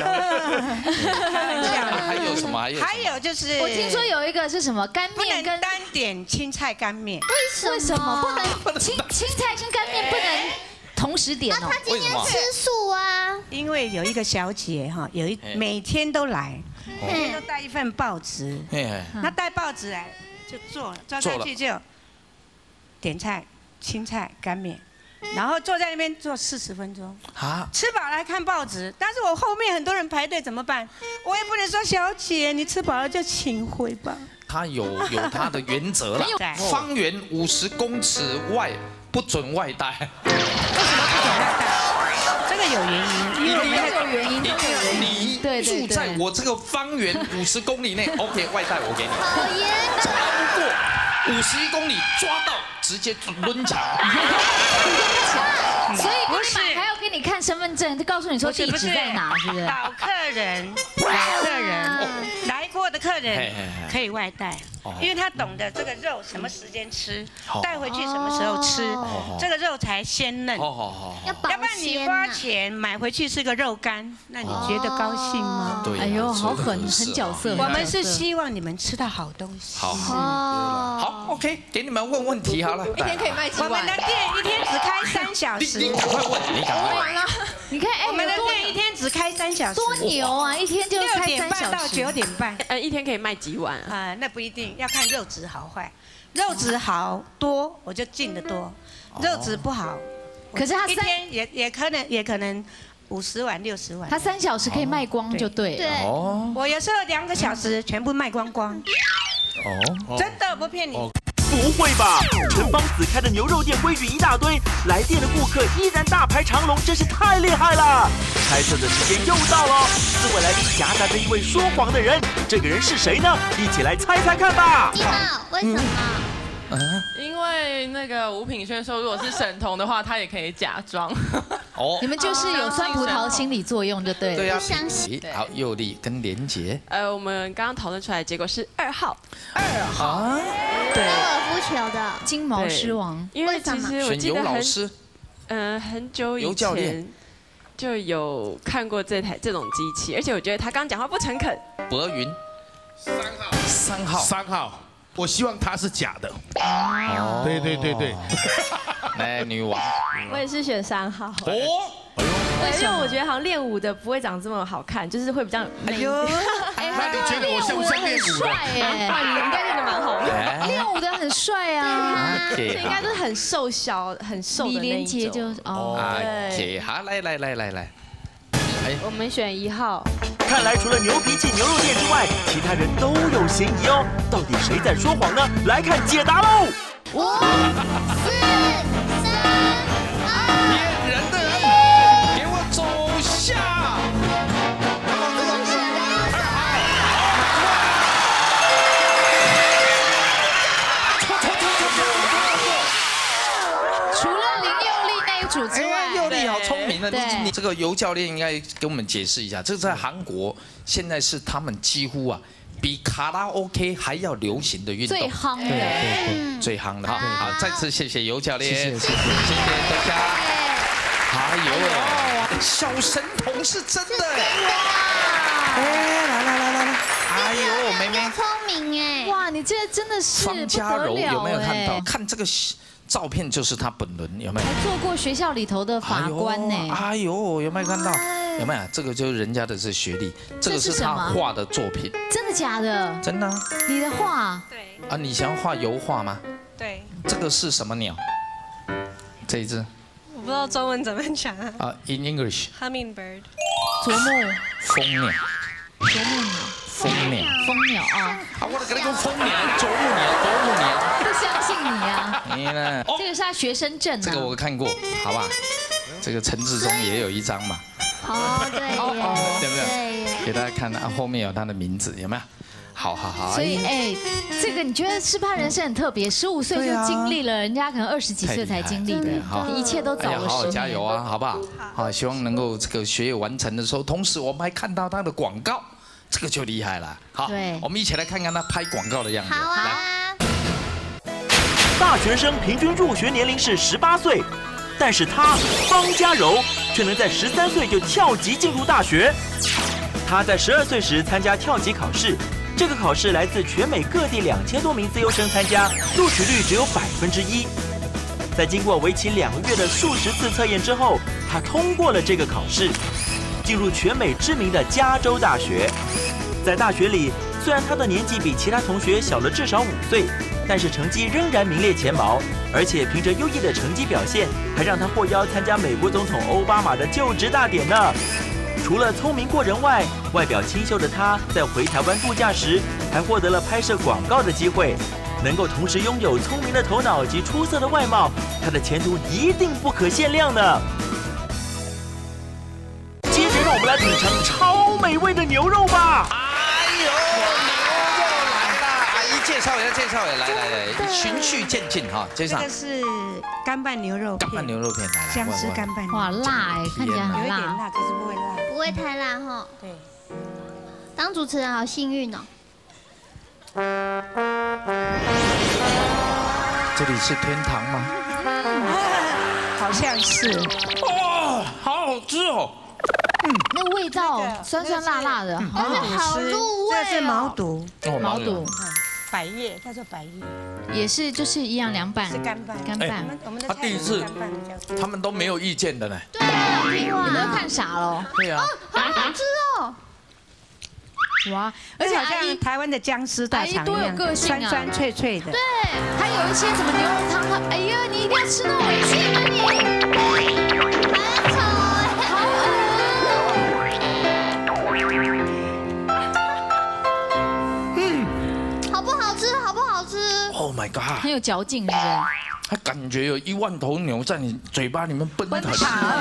还有什么？还有还有就是， 我听说有一个是什么干面跟单点青菜干面。 为什么不能青青菜跟干面不能同时点哦？ 他今天吃素啊。 因为有一个小姐哈，有一每天都来，每天都带一份报纸。那带报纸来就做了，坐上去就点菜、青菜、干面。然后坐在那边坐四十分钟，啊，吃饱了还看报纸。但是我后面很多人排队怎么办？我也不能说小姐，你吃饱了就请回吧。 他有有他的原则了，方圆五十公尺外不准外带。 为什么不准外带？这个有原因， 因为有原因， 你住在我这个方圆五十公里内 ，OK， 外带我给你。 好严的。 超过五十一公里抓到。直接抡墙， 所以不是还要给你看身份证，就告诉你说地址在哪，是不是？ 老客人，老客人来过的客人可以外带，因为他懂得这个肉什么时间吃，带回去什么时候吃，这个肉才鲜嫩。要不然你花钱买回去是个肉干，那你觉得高兴吗？ 对， 哎呦，好狠，很角色。 我们是希望你们吃到好东西。 好，好 ，OK， 给你们问问题好了。 一天可以卖几碗？ 我们的店一天只开三小时。 你赶快问，你赶快问。 你看，哎， 我们的店一天只开三小时。 多牛啊！一天就开三小时。 六点半到九点半。 呃，一天可以卖几碗啊？那不一定，要看肉质好坏。肉质好多，我就进得多；肉质不好， 可是他一天也也可能也可能五十碗六十碗。 他三小时可以卖光就对了。 对，我有时候两个小时全部卖光光。哦，真的不骗你。 不会吧？陈芳子开的牛肉店规矩一大堆，来店的顾客依然大排长龙，真是太厉害了！猜测的时间又到了，四位来宾夹杂着一位说谎的人，这个人是谁呢？一起来猜猜看吧！ 一号，为什么？ 因为那个吴品轩说，如果是沈彤的话，他也可以假装。 哦，你们就是有酸葡萄心理作用就对了。 对呀， 相信。 好，佑丽跟连杰。 呃，我们刚刚讨论出来的结果是二号。 二号。 对。高尔夫球的金毛狮王。 因为其实我记得很，嗯，很久以前就有看过这台这种机器，而且我觉得他刚刚讲话不诚恳。 博云。三号。三号。 三号。我希望他是假的。哦，对对对对。 来，女王。 我也是选三号。哦。因为我觉得好像练舞的不会长这么好看，就是会比较美。哎呦， 那你觉得我像不像练舞的？ 哇，你应该练得蛮好的。 练舞的很帅啊。 这应该都是很瘦小、很瘦的那一种。 李连杰就哦。 对。好，来来来来来。 我们选一号。 看来除了牛脾气牛肉店之外，其他人都有嫌疑哦。到底谁在说谎呢？来看解答喽！ 五、四、三、二， 骗人的人，给我走下！ 除了林佑利那一组之外， 佑利好聪明啊！你你这个尤教练应该给我们解释一下，这个在韩国现在是他们几乎啊。比卡拉 OK 还要流行的运动， 最夯的， 对对对，最夯的。好，好，再次谢谢尤教练，谢谢谢谢谢谢大家。还有，小神童是真的。哎，来来来来来，哎呦，妹妹， 聪明哎， 哇，你这真的是方嘉柔有没有看到？看这个照片就是他本人，有没有？ 还做过学校里头的法官呢。 哎呦，有没有看到？有没有？这个就是人家的是学历，这个是他画的作品。 真的假的？ 真的。 你的画？ 对。 啊，你想要画油画吗？ 对。 这个是什么鸟？这一只。 我不知道中文怎么讲啊。 啊 ，in English。Hummingbird。 啄木。 蜂鸟。 啄木鸟。 蜂鸟。 蜂鸟啊。 啊，我跟你说蜂鸟，啄木鸟，啄木鸟。 不相信你啊。 你呢？ 这个是他学生证啊。 这个我看过，好吧？这个陈志忠也有一张嘛。 哦，对， 对不对？给大家看啊，后面有他的名字，有没有？好好好。 所以，哎，这个你觉得施帕人生很特别，十五岁就经历了人家可能二十几岁才经历的，一切都早了十年。 好好加油啊，好不好？好，希望能够这个学业完成的时候，同时我们还看到他的广告，这个就厉害了。好，我们一起来看看他拍广告的样子。 好啊。 大学生平均入学年龄是十八岁，但是她方嘉柔却能在十三岁就跳级进入大学。她在十二岁时参加跳级考试，这个考试来自全美各地两千多名自由生参加，录取率只有百分之一。在经过为期两个月的数十次测验之后，她通过了这个考试，进入全美知名的加州大学。在大学里，虽然她的年纪比其他同学小了至少五岁，但是成绩仍然名列前茅，而且凭着优异的成绩表现，还让她获邀参加美国总统奥巴马的就职大典呢。除了聪明过人外，外表清秀的她在回台湾度假时，还获得了拍摄广告的机会。能够同时拥有聪明的头脑及出色的外貌，她的前途一定不可限量呢。接着让我们来品尝超美味的牛肉吧。 哎呦，牛肉来了！阿姨介绍一下，介绍一下，来来来，循序渐进哈，介绍。 这个是干拌牛肉片， 干拌牛肉片来了， 姜丝干拌。 哇，辣哎，看起来很有一点辣， 辣，可是不会辣， 不会太辣哈。 对， 当主持人好幸运哦。 这里是天堂吗？ 好像是。 哇，好好吃哦。 嗯，那个味道酸酸辣辣的，但是好入味哦。 这是毛肚， 毛肚， 百叶，叫做百叶， 也是就是一样凉拌， 是干拌， 干拌。 我们的他第一次，他们都没有意见的呢。 对啊，你们都看傻了。 对啊。 好好吃哦。哇， 而且好像台湾的姜丝大肠一样， 多有个性啊， 酸酸脆脆的。 对，还有一些什么牛肉汤，哎呀，你一定要吃那种蟹吗你？很丑哎，好恶。嗯，好不好吃？好不好吃 ？Oh my god！ 很有嚼劲，是不是？ 他感觉有一万头牛在你嘴巴里面奔腾。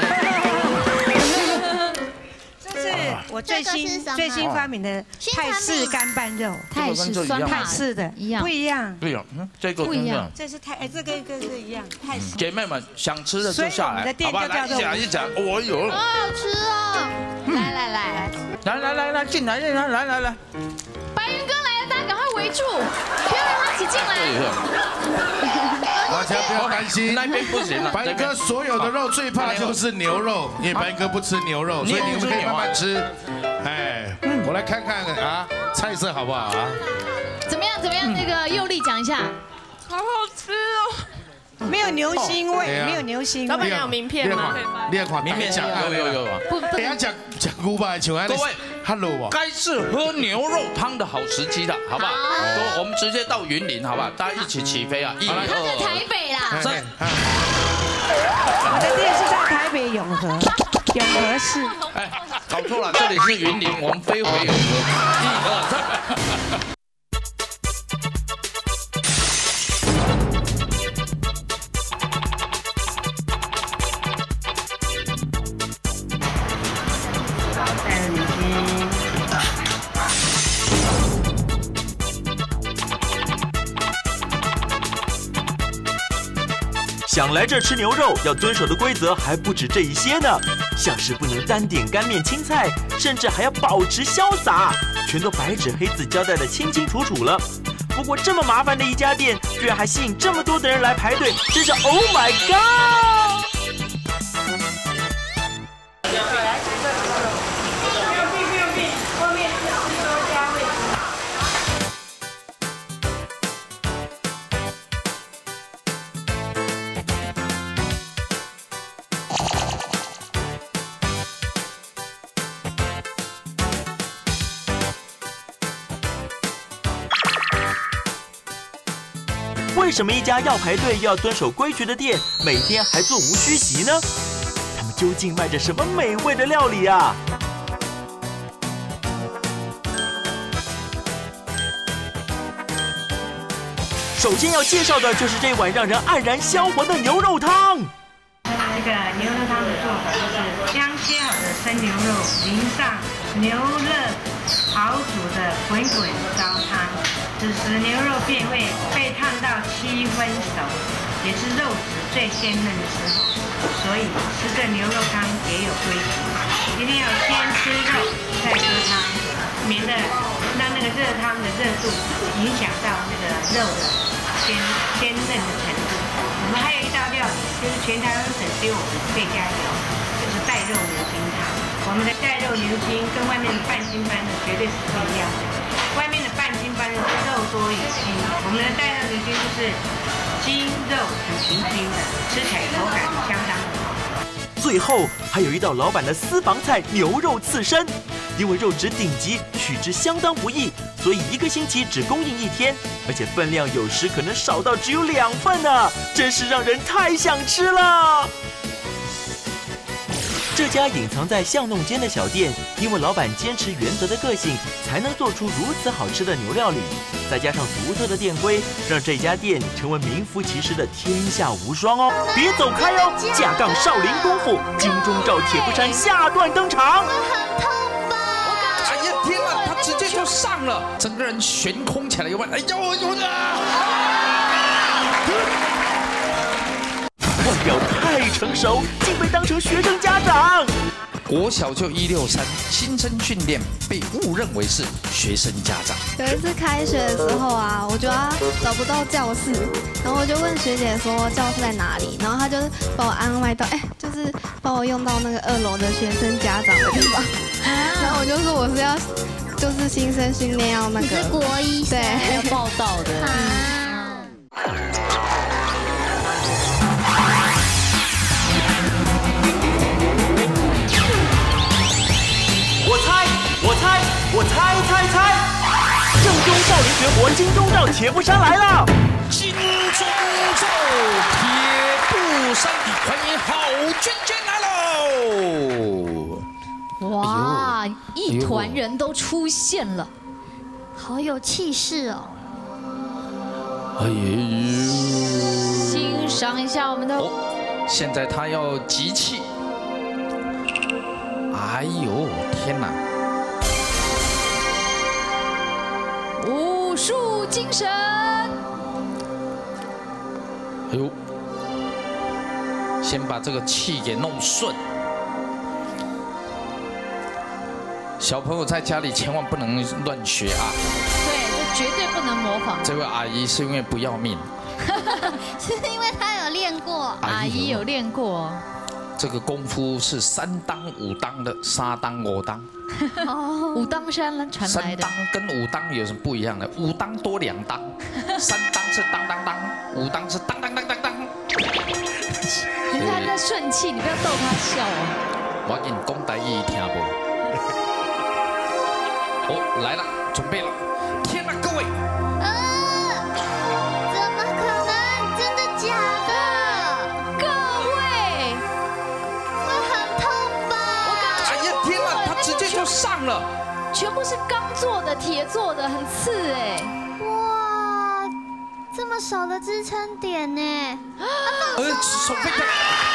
我最新最新发明的泰式干拌肉， 泰式酸泰式的一样不一样？ 不一样，嗯，这个不一样。 这是泰，哎，这个跟是一样，泰式。 姐妹们想吃的就下来，好吧，来一讲一讲，哦呦， 好好吃哦！来来来， 来来来来进来进来来来来， 白云哥来了，大家赶快围住，不要让他一起进来。 大家不要担心， 那边不行了。 白哥所有的肉最怕就是牛肉，因为白哥不吃牛肉，所以你们可以慢慢吃。哎，我来看看啊，菜色好不好啊？ 怎么样？怎么样？那个佑丽讲一下。 好好吃哦。 没有牛腥味，没有牛腥味。 老板娘有名片吗？ 列款名片讲有有有啊。 等下讲讲古巴，请问各位 ，Hello， 该是喝牛肉汤的好时机了，好不好？我们直接到云林，好不好？大家一起起飞啊！一、二、 他在台北啦。 三。 我的店是在台北永和，永和市。 哎，搞错了，这里是云林，我们飞回永和。一、二、三。 想来这吃牛肉，要遵守的规则还不止这一些呢，像是不能单点干面青菜，甚至还要保持潇洒，全都白纸黑字交代得清清楚楚了。不过这么麻烦的一家店，居然还吸引这么多的人来排队，真是 Oh my God！ 为什么一家要排队又要遵守规矩的店，每天还做无虚席呢？他们究竟卖着什么美味的料理啊？首先要介绍的就是这碗让人黯然销魂的牛肉汤。 这个牛肉汤的做法就是将切好的生牛肉淋上牛热熬煮的滚滚烧汤。此时牛肉变味，被烫到七分熟，也是肉质最鲜嫩的时候。所以吃这牛肉汤也有规矩，一定要先吃肉再喝汤。 免得让那个热汤的热度影响到那个肉的鲜鲜嫩的程度。我们还有一道料理，就是全台湾省只有我们这家有，就是带肉牛筋汤。我们的带肉牛筋跟外面的半斤班的绝对是不一样的。外面的半斤班的是肉多有筋，我们的带肉牛筋就是筋肉很平均的，吃起来口感相当的好。 最后还有一道老板的私房菜牛肉刺身，因为肉质顶级，取之相当不易，所以一个星期只供应一天，而且分量有时可能少到只有两份呢，真是让人太想吃了。这家隐藏在巷弄间的小店，因为老板坚持原则的个性，才能做出如此好吃的牛料理。再加上独特的店规，让这家店成为名副其实的天下无双哦！别走开哦，架杠少林功夫，金钟罩铁布衫下段登场。 哎呀天哪，他直接就上了，整个人悬空起来，有没有？哎呦呦啊！ 外表太成熟，竟被当成学生家长。 国小就一六三，新生训练被误认为是学生家长。 有一次开学的时候啊，我就要找不到教室，然后我就问学姐说教室在哪里，然后她就把我安排到，哎，就是把我用到那个二楼的学生家长的地方。然后我就说我是要，就是新生训练要那个。 你是国一对， 要报道的。啊我猜，我猜，我猜猜猜，正宗少林绝活金钟罩铁布衫来了！ 金钟罩铁布衫，欢迎郝娟娟来喽！ 哇，一团人都出现了，好有气势哦！ 哎呦， 欣赏一下我们的哦，现在他要集气。哎呦，天哪！ 武术精神。 哎呦，先把这个气给弄顺。小朋友在家里千万不能乱学啊！ 对，这绝对不能模仿。 这位阿姨是因为不要命， 是因为她有练过，阿姨有练过。 这个功夫是三当五当的，三当五当。 哦，武当山传来的。 三当跟五当有什么不一样呢？五当多两当，三当是当当当，五当是当当当当当。 你看他顺气，你不要逗他笑啊。 我给你讲台语听不？哦，来了，准备了。天哪，各位！就上了， 全部是钢做的、铁做的，很刺哎！ 哇，这么少的支撑点呢？ 呃，手背的。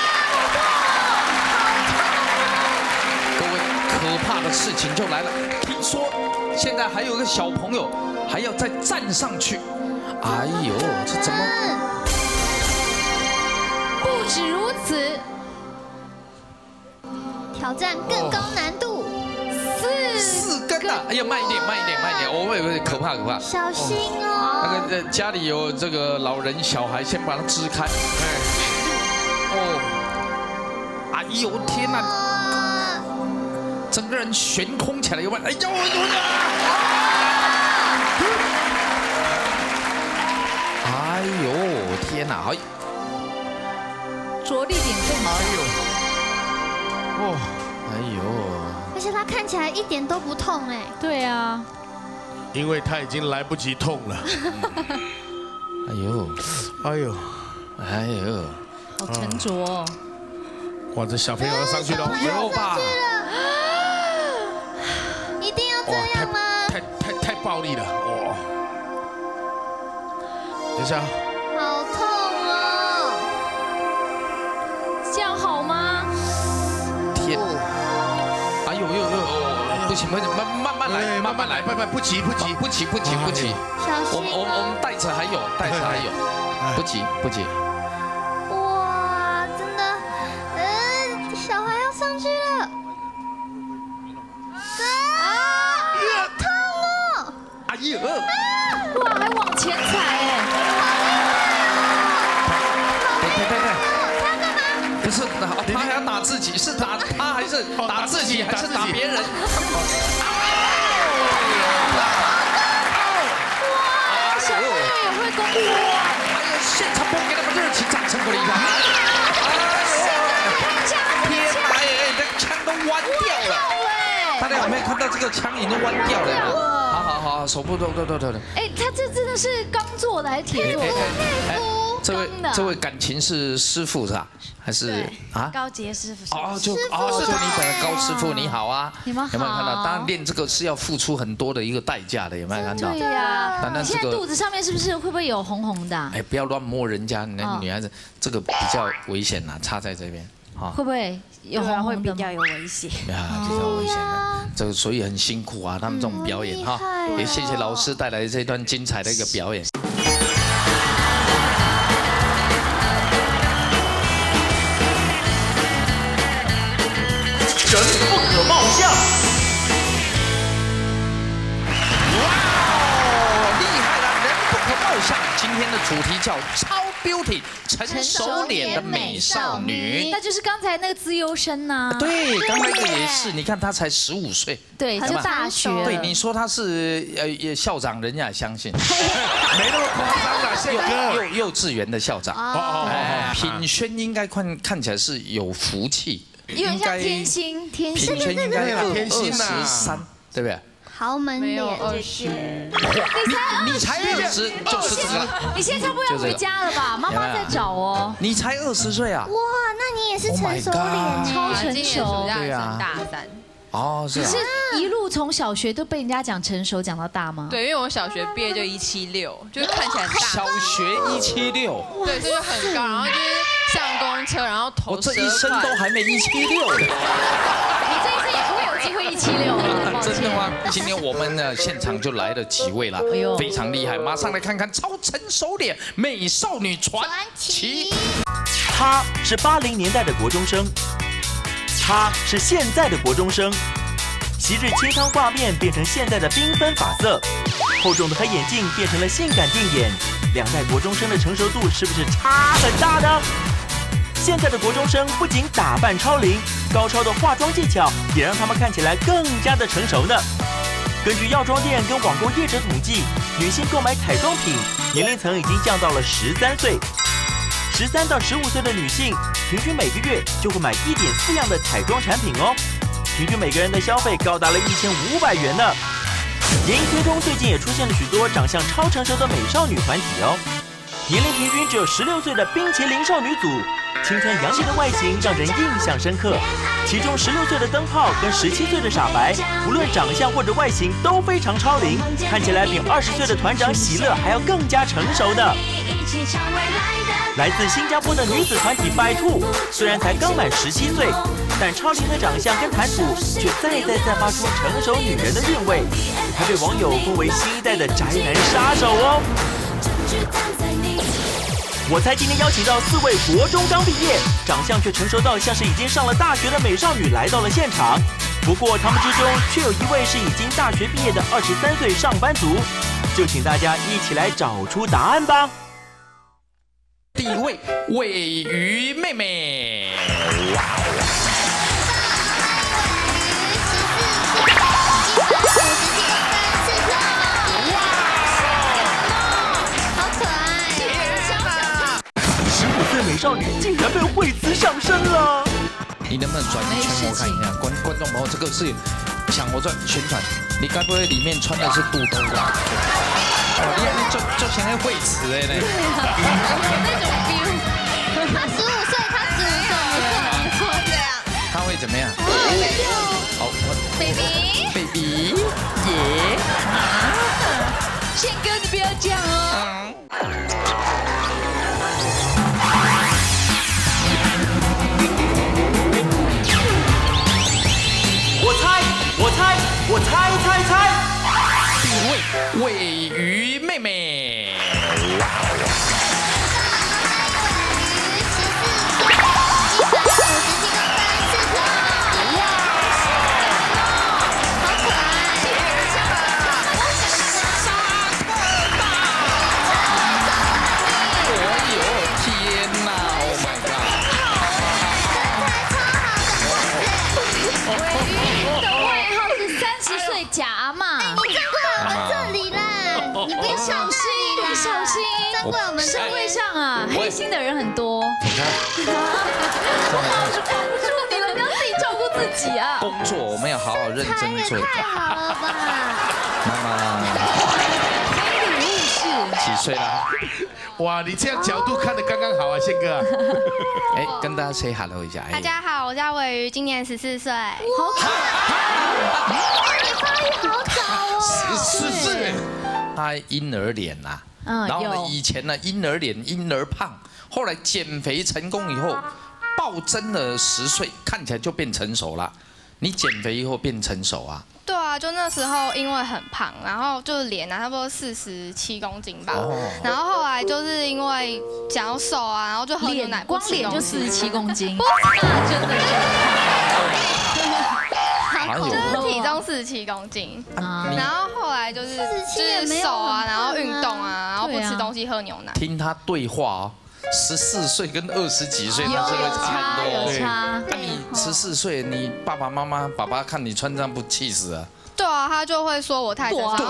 各位，可怕的事情就来了，听说现在还有个小朋友还要再站上去，哎呦，这怎么？ 不止如此， 挑战更高难度。 四根啊！哎呀，慢一点，慢一点，慢一点！哦，喂喂，可怕可怕！ 小心哦！ 那个家里有这个老人小孩，先把它支开。哦，哎呦天哪！整个人悬空起来，有没有？哎呦呦！哎呦天哪！哎， 着力点更高。 哦， 哎呦！ 而且他看起来一点都不痛哎。 对啊， 因为他已经来不及痛了。 哎呦， 哎呦， 哎呦， 好沉着哦。 哇，这小朋友要上去了， 有吧？ 一定要这样吗？ 太太太暴力了，哇！等一下。 好痛哦！ 这样好吗？ 天！哎呦呦呦！不行不行，慢慢慢来，慢慢来，慢慢不急不急不急不急不急。 小心！ 我们我们我们袋子还有，袋子还有，不急不急。 哇，真的，嗯，小孩要上去了。啊！痛！ 钱财哎！ 对对对对，不是打他还要打自己，是打他还是打自己还是打别人？ 哇，小朋友也会功夫啊！ 哎呦，现场拨给他们热情掌声鼓励一下！天哪，哎，这枪都弯掉了！大家有没有看到这个枪已经弯掉了？好好好，手部都都都都。 哎，他这真的是钢做的还是铁做的？ 这位这位感情是师傅是吧？还是啊？ 高杰师傅。 哦，就哦，就你本来高师傅你好啊， 你们好。 有没有看到？当然练这个是要付出很多的一个代价的，有没有看到？ 对呀。 你现在肚子上面是不是会不会有红红的？ 哎，不要乱摸人家，那女孩子这个比较危险呐，插在这边。 会不会有红红的？ 会比较有危险。 呀，比较危险的，这个所以很辛苦啊，他们这种表演哈，也谢谢老师带来这段精彩的一个表演。 人不可貌相。 哇哦，厉害了，人不可貌相。今天的主题叫超 beauty， 成熟脸的美少女， 那就是刚才那个资优生呐。 对，刚才那个也是，你看她才十五岁， 对，是大学。 对，你说她是呃校长，人家也相信， 没那么夸张啦，宪哥， 幼幼稚园的校长。哦哦品轩应该看看起来是有福气。 有点像天心，天心， 品轩应该二二十三，对不对？ 豪门脸， 二十， 你才二十，就是这个。 你现在差不多要回家了吧？妈妈在找哦。 你才二十岁啊？ 哇，那你也是成熟脸， 超成熟。 对啊， 大三。 哦，是。 你是一路从小学都被人家讲成熟讲到大吗？ 对，因为我小学毕业就一七六，就是看起来很大。 小学一七六。 对，这就很高，然后就是上公车，然后头。 我这一生都还没一七六呢。 你这一生也不会有机会一七六了。 真的吗？今天我们呢现场就来了几位了，非常厉害，马上来看看超成熟脸美少女传奇。 她是八零年代的国中生，她是现在的国中生。昔日清汤挂面变成现在的缤纷发色，厚重的黑眼镜变成了性感电眼。两代国中生的成熟度是不是差很大呢？现在的国中生不仅打扮超龄，高超的化妆技巧也让他们看起来更加的成熟呢。根据药妆店跟网购业者统计，女性购买彩妆品年龄层已经降到了十三岁。十三到十五岁的女性，平均每个月就会买一点四样的彩妆产品哦，平均每个人的消费高达了一千五百元呢。演艺推中最近也出现了许多长相超成熟的美少女团体哦，年龄平均只有十六岁的冰淇淋少女组。青春洋溢的外形让人印象深刻，其中十六岁的灯泡跟十七岁的傻白，无论长相或者外形都非常超龄，看起来比二十岁的团长喜乐还要更加成熟的。来自新加坡的女子团体白兔，虽然才刚满十七岁，但超龄的长相跟谈吐却再再散发出成熟女人的韵味，还被网友封为新一代的宅男杀手哦。我猜今天邀请到四位国中刚毕业，长相却成熟到像是已经上了大学的美少女来到了现场。不过他们之中却有一位是已经大学毕业的二十三岁上班族，就请大家一起来找出答案吧。 第一位，尾鱼妹妹。哇美少女竟然被惠子上身了！ 你能不能转一圈我看一下？观观众朋友，这个是抢我转宣传，你该不会里面穿的是肚兜吧？哦，你看你就就像那惠子哎呢。 那种 feel。 他十五岁，他十五岁，没错没错，这样。 他会怎么样？好 ，baby baby 耶！宪哥，你不要这样哦。 我猜，我猜，我猜猜猜。 第一位，尾鱼妹妹。哇会，我们社会上啊，黑心的人很多。 你看， 老师帮不住你了，你要自己照顾自己啊。 工作我们要好好认真做。 太好了吧！ 妈妈， 美女护士几岁了？ 哇，你这样角度看的刚刚好啊，宪哥。 哎，跟大家 say hello 一下。 大家好，我叫伟瑜，今年十四岁。 好可爱！你发育好早哦。 十四岁。他婴儿脸呐，然后呢，以前呢婴儿脸、婴儿胖，后来减肥成功以后，暴增了十岁，看起来就变成熟了。你减肥以后变成熟啊？ 对啊，就那时候因为很胖，然后就是脸啊，差不多四十七公斤吧。然后后来就是因为想要瘦啊，然后就喝牛奶， 光脸就四十七公斤， 不是， 真的就就是体重四十七公斤。然后后来就是就是瘦啊，然后运动啊，然后不吃东西，喝牛奶。 听他对话哦。十四岁跟二十几岁，那是会差很多。 有差。 那你十四岁，你爸爸妈妈、爸爸看你穿这样不气死啊？ 对啊，他就会说我太成熟。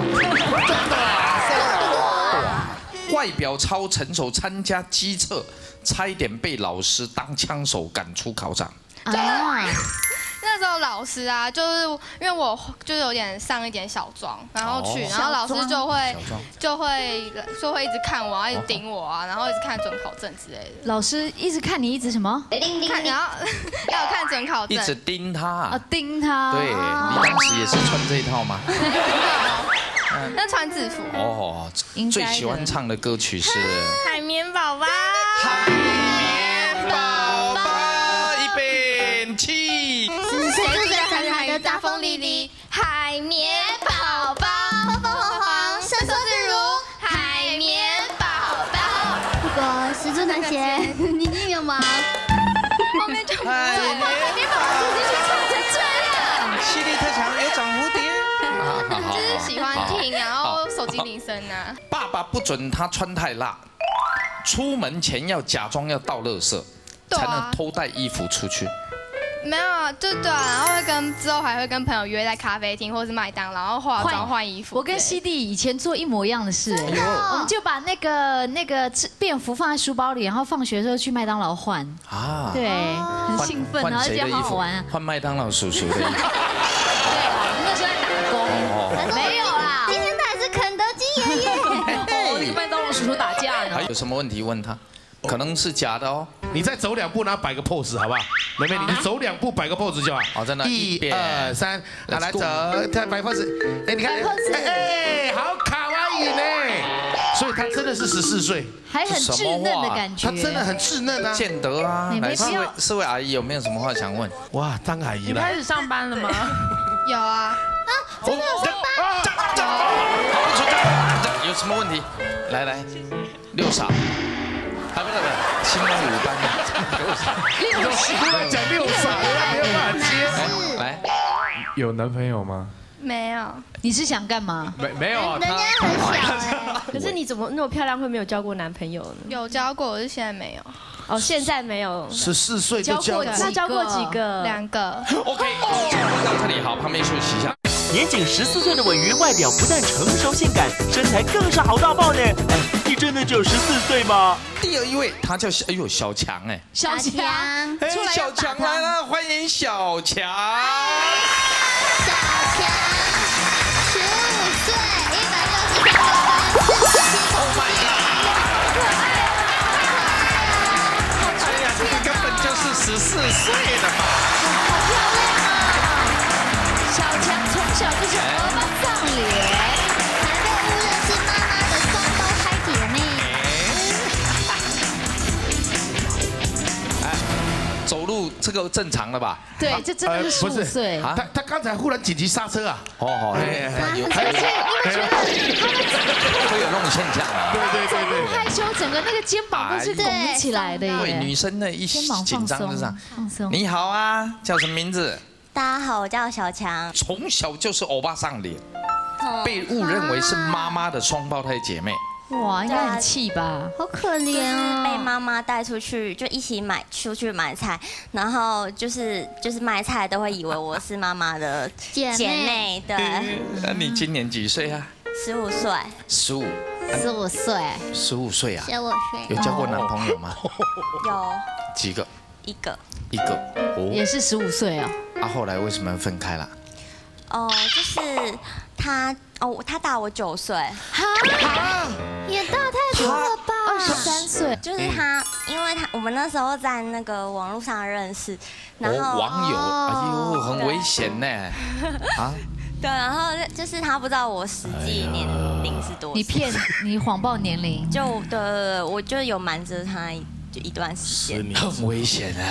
外表超成熟，参加机测，差一点被老师当枪手赶出考场。 啊。那时候老师啊，就是因为我就是有点上一点小妆，然后去，然后老师就会就会说会一直看我，一直盯我啊，然后一直看准考证之类的。 老师一直看你，一直什么？ 看，然后要看准考证。 一直盯他。 啊，盯他。 对，你当时也是穿这一套吗？ 那穿制服。 哦，最喜欢唱的歌曲是海绵宝宝。 海绵宝宝一边起。 谁住在海海的大风里里？海绵宝宝，风风火火，伸缩自如。海绵宝宝。 不过石柱男鞋，你你有吗？ 后面就海绵宝宝自己去唱才这样。 犀利特强有长蝴蝶。 就是喜欢听，然后手机铃声啊。 爸爸不准他穿太辣，出门前要假装要倒垃圾，才能偷带衣服出去。 没有啊，对对啊，然后会跟之后还会跟朋友约在咖啡厅或是麦当劳，然后化妆换衣服。 我跟西弟以前做一模一样的事，我们就把那个那个便服放在书包里，然后放学的时候去麦当劳换。啊，对，很兴奋，然后觉得好好玩。 换麦当劳叔叔的衣服。 对，那时候在打工。没有啦， 今天他是肯德基爷爷。 哦，跟麦当劳叔叔打架呢。 还有什么问题问他？可能是假的哦。 你再走两步，然后摆个 pose 好不好？妹妹，你走两步摆个 pose 就好。 好，在那一二三，来来走，再摆 pose。哎，你看，哎哎，好卡哇伊呢。所以他真的是十四岁， 还很稚嫩的感觉。 他真的很稚嫩啊。 见得啊。来，四位四位阿姨有没有什么话想问？ 哇，当阿姨了。 你开始上班了吗？ 有啊。啊， 真的有上班。 好，有什么问题？来来，六嫂。啊，不是不是，青龙五班的六嫂， 六嫂突然讲六嫂，没有办法接。 来， 有男朋友吗？ 没有。 你是想干嘛？ 没没有啊， 人家很小。 可是你怎么那么漂亮，会没有交过男朋友呢？ 有交过，可是现在没有。 哦，现在没有。 十四岁就交过， 那交过几个？ 两个。 OK， 到这里好，旁边休息一下。 年仅十四岁的尾鱼，外表不但成熟性感，身材更是好到爆呢！哎，你真的只有十四岁吗？ 第二一位，他叫哎呦小强哎， 小强， 哎小强来了，欢迎小强。 小强，十五岁，一百六十三公分，四十七公斤。 哎呀，这个根本就是十四岁的嘛！ 好漂亮啊！小强从小就是欧巴桑脸， 难怪误认是妈妈的双胞胎姐妹。 哎，走路这个正常了吧？ 对，这真的是十五岁。 他他刚才忽然紧急刹车啊！ 哦哦，哎，有而且你们觉得会有那种现象啊？ 对对对对， 害羞，整个那个肩膀都是拱起来的耶。 对，女生的一紧张就是这样。 放松。 你好啊，叫什么名字？ 大家好，我叫小强。 从小就是欧巴桑脸，被误认为是妈妈的双胞胎姐妹。 哇，应该很气吧？ 好可怜哦， 被妈妈带出去，就一起买出去买菜，然后就是就是卖菜都会以为我是妈妈的姐妹。对。 那你今年几岁啊？ 十五岁。 十五。 十五岁。 十五岁啊？ 十五岁。 有交过男朋友吗？ 有。 几个？ 一个。 一个。哦。 也是十五岁哦。 啊，后来为什么分开了？ 哦，就是他哦，他大我九岁。 哈？也大太多了吧？ 二十三岁。 就是他，因为他我们那时候在那个网络上认识，然后网友，哎呦，很危险呢。啊？ 对，然后就是他不知道我实际年龄是多少。 你骗，你谎报年龄。 就对对对，我就有瞒着他就一段时间。 很危险啊！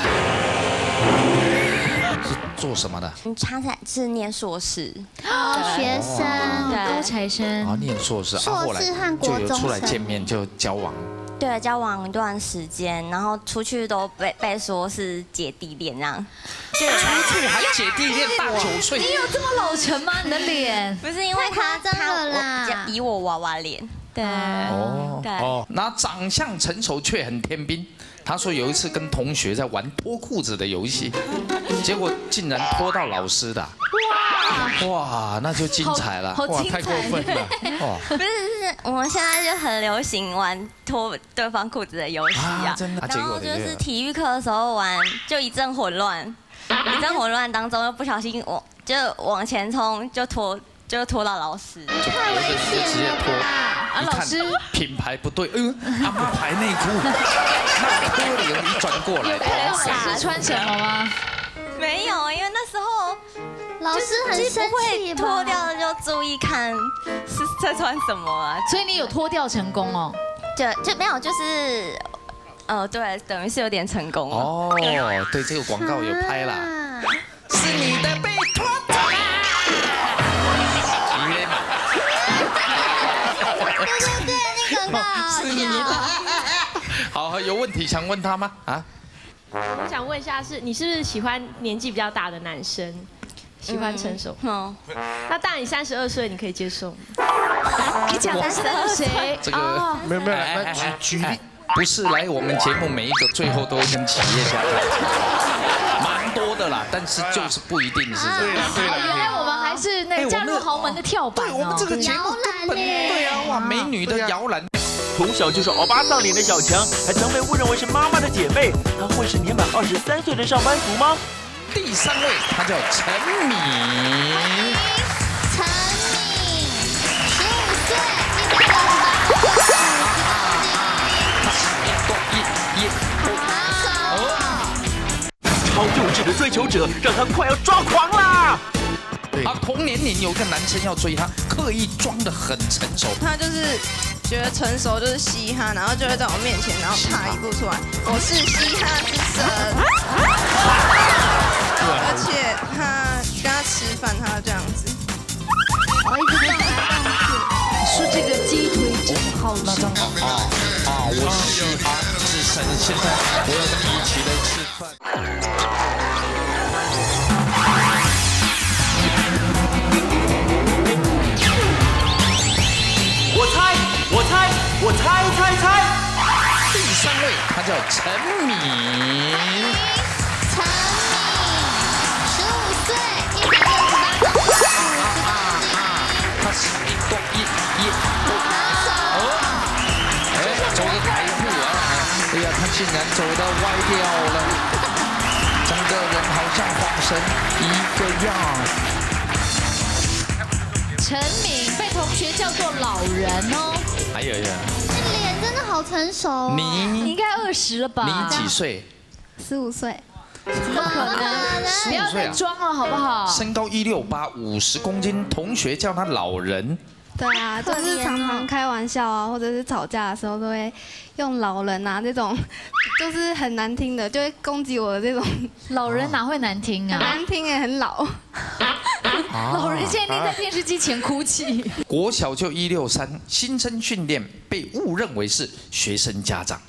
是做什么的？ 嗯，他才是念硕士。 学生， 高材生。 啊，念硕士，啊， 硕士和国中生。 就有出来见面就交往。 对，交往一段时间，然后出去都被被说是姐弟恋这样。 对，出去还姐弟恋，大九岁。 你有这么老成吗？你的脸不是因为他他比我娃娃脸。对。 哦。对。哦。那长相成熟却很天兵。他说有一次跟同学在玩脱裤子的游戏，结果竟然脱到老师的。哇！哇，那就精彩了。 哇， 太过分了。 哦。不是，是我们现在就很流行玩脱对方裤子的游戏啊。 真的。 然后就是体育课的时候玩，就一阵混乱，一阵混乱当中又不小心往就往前冲，就脱就脱到老师。 太危险了吧！ 啊，老师品牌不对，嗯，啊不排内裤，那可怜一转过来， 老师穿什么吗？ 没有，因为那时候老师很生气， 脱掉了就注意看是在穿什么啊。 所以你有脱掉成功哦？ 就就没有，就是呃，对，等于是有点成功了。 哦，对，这个广告有拍啦，是你的被脱走啦。 对对对，那广告好笑。 好，有问题想问他吗？啊？ 我想问一下，是你是不是喜欢年纪比较大的男生？喜欢成熟？嗯。那大你三十二岁，你可以接受吗？ 你讲的是谁？ 这个没有没有，那举举例， 不是来我们节目每一个最后都跟企业家在一起，蛮多的啦，但是就是不一定是这样。 对了，原来我们还是那嫁入豪门的跳板。 对，我们这个节目根本对啊，哇，美女的摇篮。 从小就是欧巴桑脸的小强，还曾被误认为是妈妈的姐妹，她会是年满二十三岁的上班族吗？ 第三位，她叫陈敏。 陈敏，十五岁，一百六十八超幼稚的追求者，让他快要抓狂啦！ 啊，同年龄有个男生要追她，刻意装得很成熟。 他就是觉得成熟就是嘻哈，然后就会在我面前，然后踏一步出来，我是嘻哈之神。而且他跟他吃饭，他这样子， 我一直动来动去。 说这个鸡腿真好吃。 啊啊！我是嘻哈之神，现在我要跟你一起来吃饭。 我猜，我猜，我猜猜猜。 第三位，他叫陈敏。 陈敏，十五岁，一百六十八公分，五十公斤。 他是一公一一。哦，哎，走个台步啊！哎呀，他竟然走到歪掉了，整个人好像晃神一个样。 陈敏被同学叫做老人哦。 哎呀呀！ 你脸真的好成熟。 你你应该二十了吧？ 你几岁？ 十五岁。 怎么可能？不要再装了好不好？ 身高一六八，五十公斤，同学叫他老人。 对啊，就是常常开玩笑啊，或者是吵架的时候都会用老人啊这种，就是很难听的，就会攻击我的这种。 老人哪会难听啊？ 难听也很老。 老人现在在电视机前哭泣。 国小就一六三，新生训练被误认为是学生家长。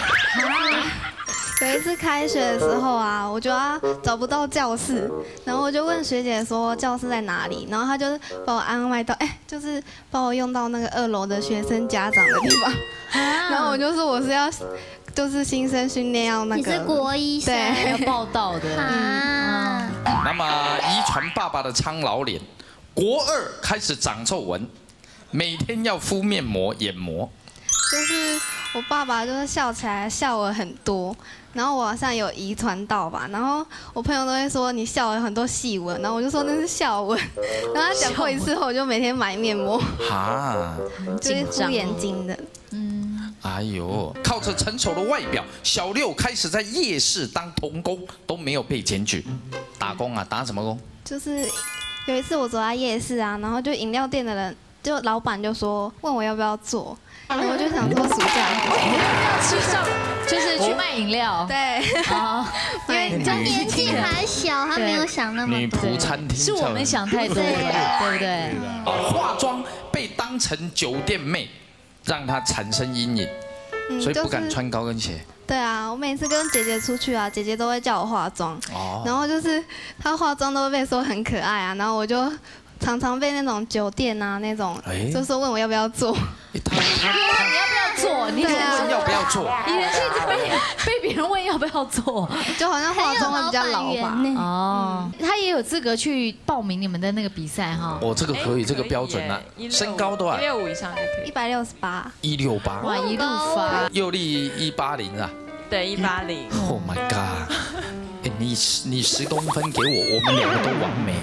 有一次开学的时候啊，我就啊找不到教室，然后我就问学姐说教室在哪里，然后她就把我安排到，哎，就是把我用到那个二楼的学生家长的地方，然后我就说我是要，就是新生训练要那个。 你是国一生， 对， 要报道的。 啊。 那么遗传爸爸的苍老脸，国二开始长皱纹， 每天要敷面膜、眼膜。 就是我爸爸就是笑起来笑我很多，然后我好像有遗传到吧，然后我朋友都会说你笑了很多细纹，然后我就说那是笑纹，然后他讲过一次后，我就每天买面膜， 哈， 就是敷眼睛的。嗯， 哎呦，靠着成熟的外表，小六开始在夜市当童工，都没有被检举。打工啊，打什么工？就是有一次我走在夜市啊，然后就饮料店的人，就老板就说问我要不要做。然后我就想说暑假要吃上，就是去卖饮料。 对， 哦， 因为他年纪还小，他没有想那么多。 女仆餐厅是我们想太多了，对不对？ 哦，化妆被当成酒店妹，让她产生阴影，所以不敢穿高跟鞋。 对啊，我每次跟姐姐出去啊，姐姐都会叫我化妆，然后就是她化妆都会被说很可爱啊，然后我就常常被那种酒店啊那种，就说问我要不要做。 你要不要做？你问要不要做？ 你人是一直被被别人问要不要做， 就好像化妆会比较老吧。 哦，他也有资格去报名你们的那个比赛哈。 哦，这个可以，这个标准啊，身高多少？ 一六五以上就可以。 一百六十八。 一六八。 哇，一六八。 右力一八零啊。 对，一八零。 Oh my god！ 哎，你你十公分给我，我们两个都完美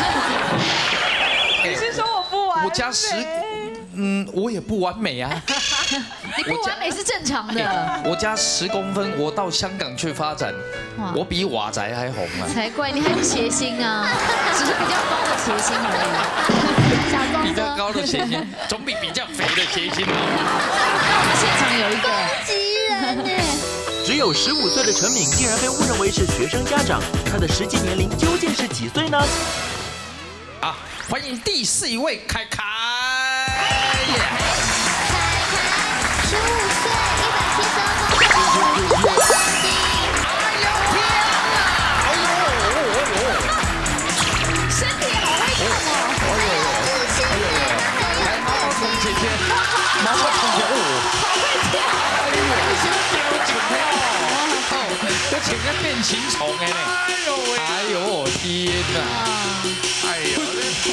了。 你是说我不完美？ 我加十。嗯，我也不完美啊。 你不完美是正常的。 我加十公分，我到香港去发展，我比瓦仔还红啊！ 才怪，你还是谐星啊，只是比较高的谐星而已。小公比较高的谐星，总比比较肥的谐星好。 那我们现场有一个攻击人呢。 只有十五岁的陈敏竟然被误认为是学生家长，他的实际年龄究竟是几岁呢？ 啊，欢迎第四一位凯凯。 凯凯，十五岁，一百七十二公分。 哎呦天哪！哎呦， 身体好会动哦！ 哎呦，哎呦，来毛毛虫姐姐，毛毛虫姐哦， 好会跳！ 哎呦，丢请跳，哦，都请个变形虫哎呢！哎呦喂！哎呦天哪！哎呦！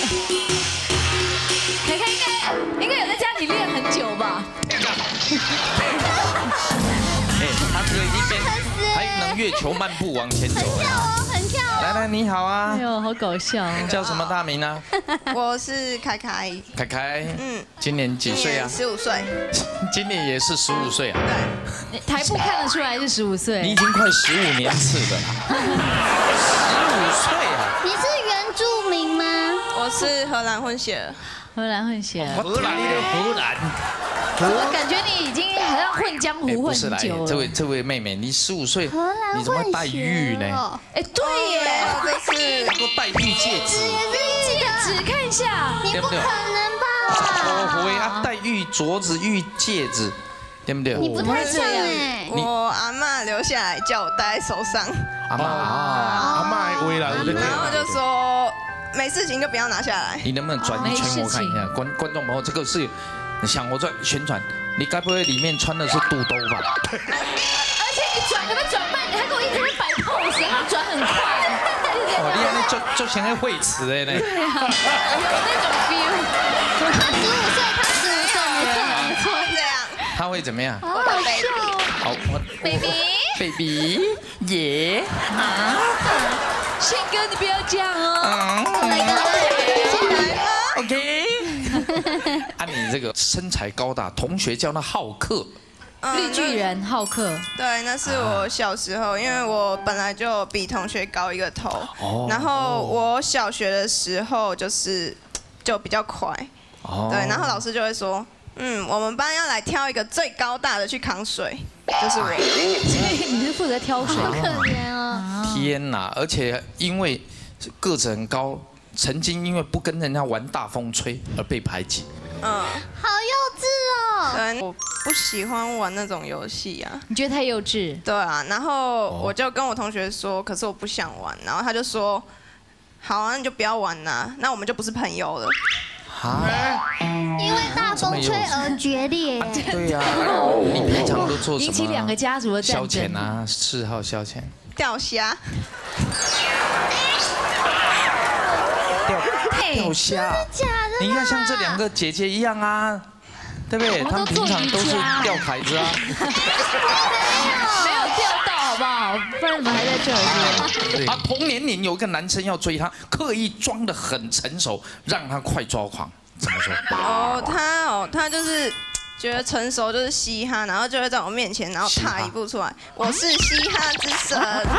凯凯应该应该有在家里练很久吧？ 哎，他这个一边还能月球漫步往前走。 很跳哦，很跳哦。 来来，你好啊！ 哎呦，好搞笑！ 叫什么大名呢？ 我是凯凯。 凯凯，嗯，今年几岁啊？ 十五岁。 今年也是十五岁啊？ 对。 台步看得出来是十五岁。 你已经快十五年次的了。十五岁啊！ 你是原住民吗？ 我是荷兰混血。 荷兰混血。 荷兰的荷兰。 我感觉你已经好像混江湖混很久了。 这位这位妹妹，你十五岁，你怎么会戴玉呢？ 哎，对耶， 这是能够戴玉戒指。 戒指看一下， 你不可能吧？ 哦，会啊，戴玉镯子、玉戒指，对不对？ 你不太像哎。 我阿嬷留下来叫我戴在手上。 阿嬷啊， 阿嬷还微了，我的天。 然后就说没事情就不要拿下来。 你能不能转一圈我看一下？观观众朋友，这个是。你想我在宣传，你该不会里面穿的是肚兜吧？ 而且你转可不可以转慢？你还给我一直在摆 pose， 然后转很快。 哦，你看你就就像在会词的呢。 对啊，有那种 feel。 他十五岁，他十五岁，没错没错， 这样。 他会怎么样？ 好好笑。 好，我 baby，baby， 耶啊！宪哥，你不要这样哦。 OK。啊，你这个身材高大，同学叫他浩克， 绿巨人浩克。 对，那是我小时候，因为我本来就比同学高一个头， 哦、 然后我小学的时候就是就比较快，哦、对，然后老师就会说，嗯，我们班要来挑一个最高大的去扛水，就是我。 所以你是负责挑水， 好可怜哦。 天哪！而且因为个子很高。曾经因为不跟人家玩大风吹而被排挤， 嗯， 好幼稚哦。 对，我不喜欢玩那种游戏啊。 你觉得太幼稚？ 对啊，然后我就跟我同学说，可是我不想玩，然后他就说，好啊，你就不要玩啦，那我们就不是朋友了。 啊？ 因为大风吹而决裂。 对呀，你平常都做什么？ 引起两个家族的战争。 消遣啊，嗜好消遣。 钓虾。 钓钓虾， 假的？ 你看像这两个姐姐一样啊，对不对？他们平常都是钓凯子啊。 没有钓到，好不好？不然你们还在这儿。 啊，同年龄有一个男生要追她，刻意装得很成熟，让她快抓狂。怎么说？ 哦，他哦，他就是觉得成熟就是嘻哈，然后就会在我面前，然后踏一步出来，我是嘻哈之神。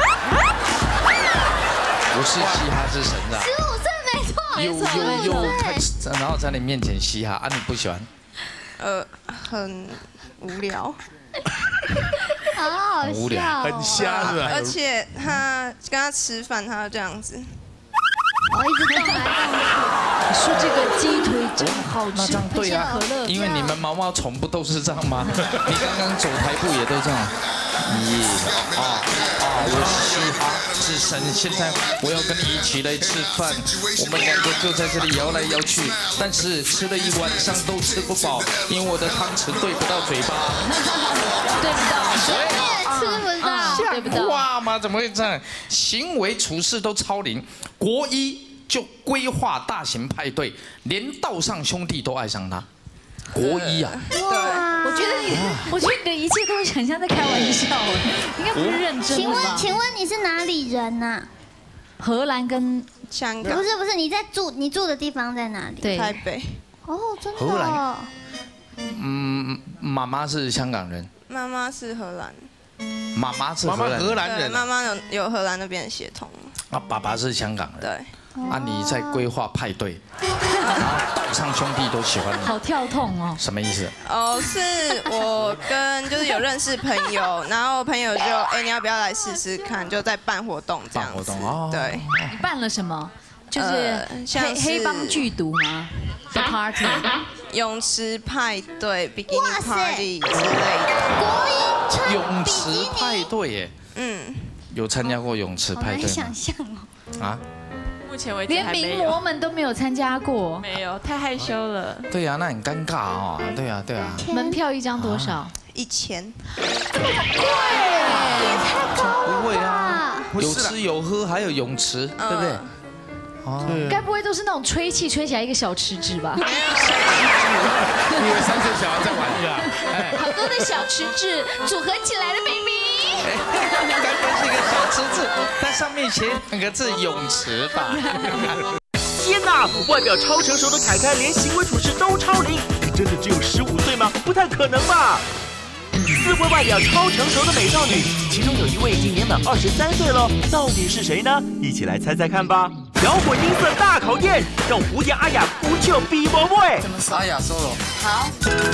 我是嘻哈之神的。 十五岁没错， 有有有，然后在你面前嘻哈啊，你不喜欢？ 呃，很无聊。 好好无聊， 很瞎是吧？ 而且他跟他吃饭，他就这样子。 我一直动来动去。 你说这个鸡腿真好吃， 那这样对啊，因为你们毛毛虫不都是这样吗？你刚刚走台步也都这样。咦，啊啊！我是嘻哈之神，现在我要跟你一起来吃饭，我们两个就在这里摇来摇去，但是吃了一晚上都吃不饱，因为我的汤匙对不到嘴巴。 对不到， 吃不到， 对不到。 哇妈，怎么会这样？行为处事都超龄，国一就规划大型派对，连道上兄弟都爱上他。国一啊， 对，我觉得你，我觉得你的一切都很像在开玩笑，应该不是认真的。 请问，请问你是哪里人呐？ 荷兰跟香港。 不是不是，你在住，你住的地方在哪里？ 对， 台北。 哦，真的。 荷兰。嗯，妈妈是香港人。 妈妈是荷兰。 妈妈是妈妈荷兰人。 妈妈有有荷兰那边的血统。 啊，爸爸是香港人。 对。 啊，你在规划派对，然后道上兄弟都喜欢你， 好跳痛哦。 什么意思？ 哦，是我跟就是有认识朋友，然后朋友就哎你要不要来试试看，就在办活动这样子。 办活动哦。 对。 办了什么？就是黑黑帮剧毒吗？的 party。 泳池派对、比基尼 party 之类的。 国营穿泳池派对耶。 嗯。 有参加过泳池派对吗？ 好难想象哦。 啊？ 目前为止连名模们都没有参加过， 没有，太害羞了。 对呀，那很尴尬哦。对呀，对呀。 门票一张多少？ 一千。 这么贵，也太高了。 不会啊，有吃有喝，还有泳池，对不对？ 哦。该不会都是那种吹气吹起来一个小池子吧？ 你以为三岁小孩在玩的？好多的小池子组合起来的 baby。 该不会是一个小池子，但上面写两个字泳池吧？ 天哪！外表超成熟的凯凯，连行为处事都超龄，真的只有十五岁吗？不太可能吧！四位外表超成熟的美少女，其中有一位已经年满二十三岁了，到底是谁呢？一起来猜猜看吧！摇滚音色大考验，让蝴蝶阿雅不就比伯伯？ 阿雅 solo。 好。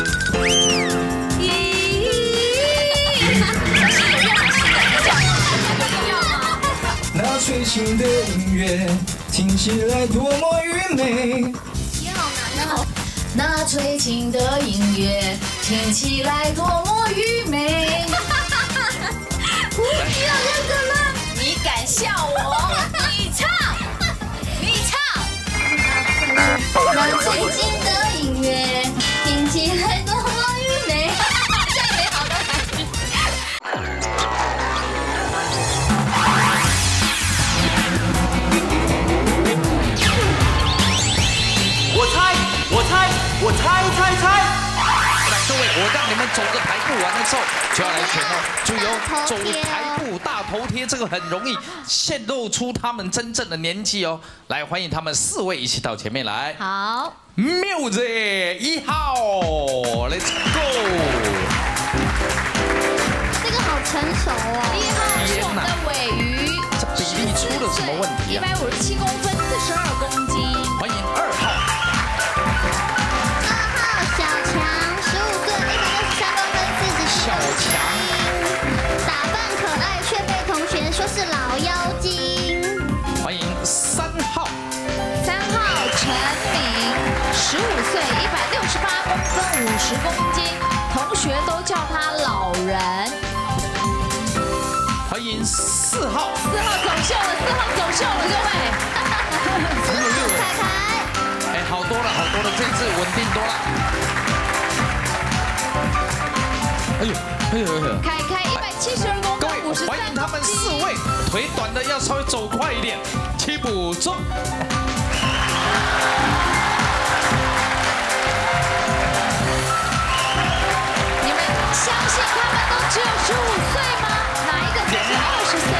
那催情的音乐听起来多么愚昧。 也好难哦。 那催情的音乐听起来多么愚昧。 不需要认真吗？ 你敢笑我？你唱，你唱。 那催情的音乐听起来多么愚昧。 最美好的感觉。 我猜，我猜，我猜猜猜。 来，各位，我让你们走个台步完的时候就要来选哦，就有走台步大头贴，这个很容易显露出他们真正的年纪哦。来，欢迎他们四位一起到前面来。 好 ，Music 一号 ，Let's go。 这个好成熟哦。 一号是我们的尾鱼， 这比例出了什么问题啊？ 一百五十七公分，四十二公斤。 欢迎二号。 二号小强，十五岁，一百六十三公分，四十四公斤。打扮可爱，却被同学说是老妖精。 欢迎三号。 三号陈敏，十五岁，一百六十八公分，五十公斤，同学都叫他老人。 欢迎四号。 四号走秀了，四号走秀了，各位。 四号凯凯。哎，好多了，好多了，这次稳定多了。哎呦，哎呦哎呦！ 凯凯一百七十二公分，五十三公斤。 欢迎他们四位，腿短的要稍微走快一点，起步走。 你们相信他们都只有十五岁吗？哪一个才是二十岁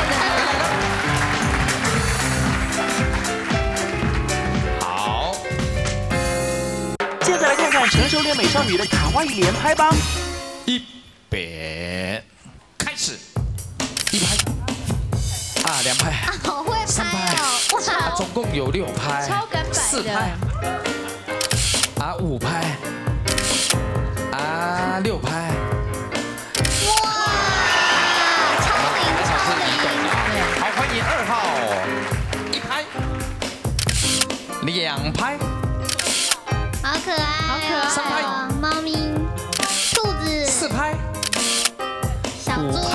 的呢？ 好， 接着来看看成熟脸美少女的卡哇伊连拍吧。 一边开始，一拍啊，两拍， 好会拍哦！ 啊，总共有六拍， 超敢摆的四拍，啊，五拍，啊，六拍。 哇，超龄超龄！ 好，欢迎二号，一拍，两拍， 好可爱，好可爱， 三拍， 猫咪，兔子， 四拍， 小猪， 五拍，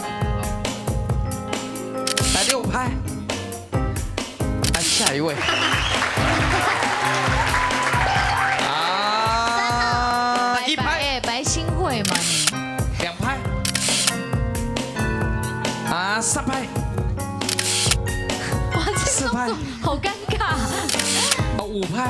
来六拍，来下一位。啊，一拍， 哎，白新会嘛你？ 两拍，啊，三拍， 哇，这四拍， 好尴尬。 啊，五拍，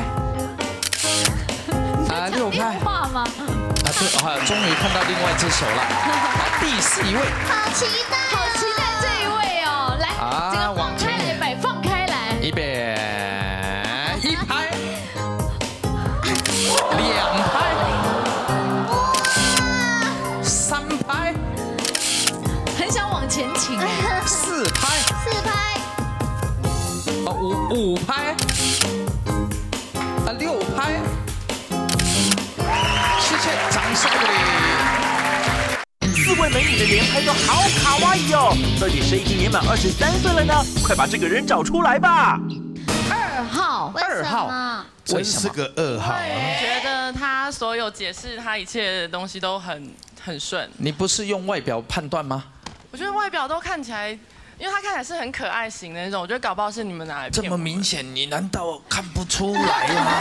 啊，六拍。 话吗？ 啊，对，啊，终于看到另外一只手了。好，第四一位。 好期待， 好期待这一位哦！来， 啊这个放开来摆，放开来。 一边一拍，两拍，三拍， 很想往前倾。 四拍， 四拍， 啊五五拍，啊六拍，谢谢，掌声鼓励。 四位美女的连拍都好卡哇伊哦，到底谁已经年满二十三岁了呢？快把这个人找出来吧！ 二号， 二号， 真是个二号。 我觉得他所有解释他一切的东西都很很顺。 你不是用外表判断吗？ 我觉得外表都看起来，因为他看起来是很可爱型的那种，我觉得搞不好是你们拿来骗我。 这么明显，你难道看不出来吗？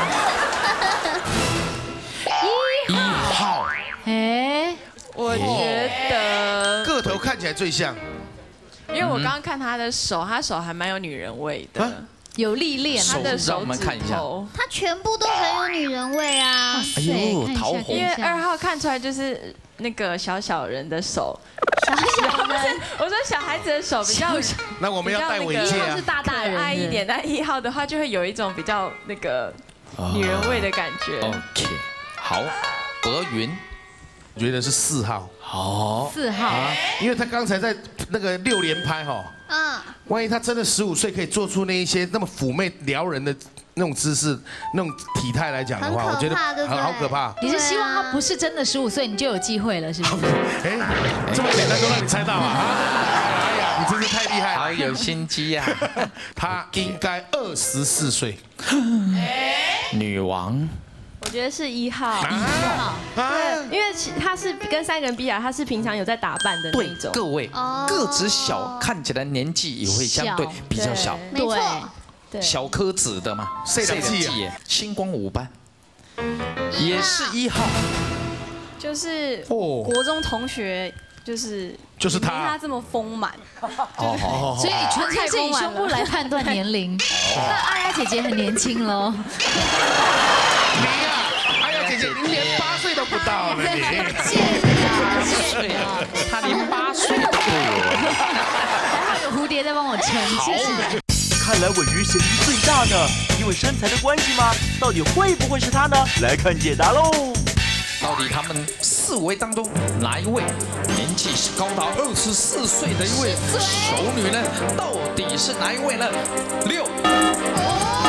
一号， 哎，我觉得个头看起来最像， 因为我刚刚看他的手，他手还蛮有女人味的， 有历练。 他的手让我们看一下。 它全部都很有女人味啊！ 哎呦，桃红。 因为二号看出来就是那个小小人的手， 小小人， 我说小孩子的手比较， 那我们要戴尾戒啊， 是大大人爱一点，但一号的话就会有一种比较那个女人味的感觉。 OK， 好，德云。 觉得是四号， 好， 四号， 因为他刚才在那个六连拍哈， 嗯， 万一他真的十五岁可以做出那一些那么妩媚撩人的那种姿势、那种体态来讲的话，我觉得很好可怕。 你是希望他不是真的十五岁，你就有机会了，是不是？ 哎，这么简单都让你猜到啊！哎呀，你真是太厉害了， 好有心机呀！ 他应该二十四岁， 女王。 我觉得是一号， 一号， 对，因为其他是跟三个人比起来，他是平常有在打扮的那种。 各位，个子小，看起来年纪也会相对比较小， 没错， 对， 小颗子的嘛， 谁的记？ 星光五班，也是一号， 就是国中同学。就是就是他， 没他这么丰满， 哦，所以纯粹是以胸部来判断年龄。那阿雅姐姐很年轻喽。 你呀，阿雅姐姐，您连八岁都不到呢，你。 八岁啊，她连八岁都不如。 还好有蝴蝶在帮我撑，谢谢。 看来尾鱼嫌疑最大呢，因为身材的关系吗？到底会不会是他呢？来看解答喽。 到底他们四位当中哪一位年纪是高达二十四岁的一位熟女呢？到底是哪一位呢？六、 五、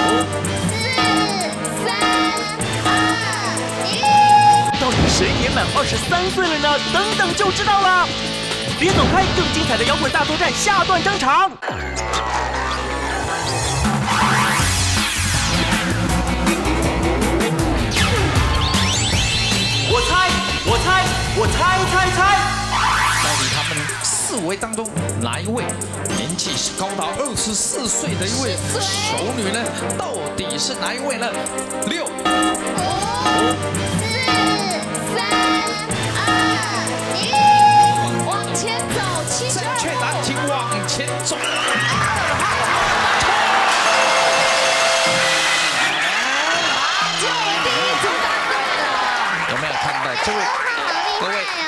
四、三、二、一。 到底谁年满二十三岁了呢？等等就知道了。别走开，更精彩的摇滚大作战下段登场。我猜，我猜，我猜猜猜。 到底他们四位当中哪一位年纪是高达二十四岁的一位熟女呢？到底是哪一位呢？六、 五、四、三、二、一， 往前走，七十二。 正确答案，请往前走。二号。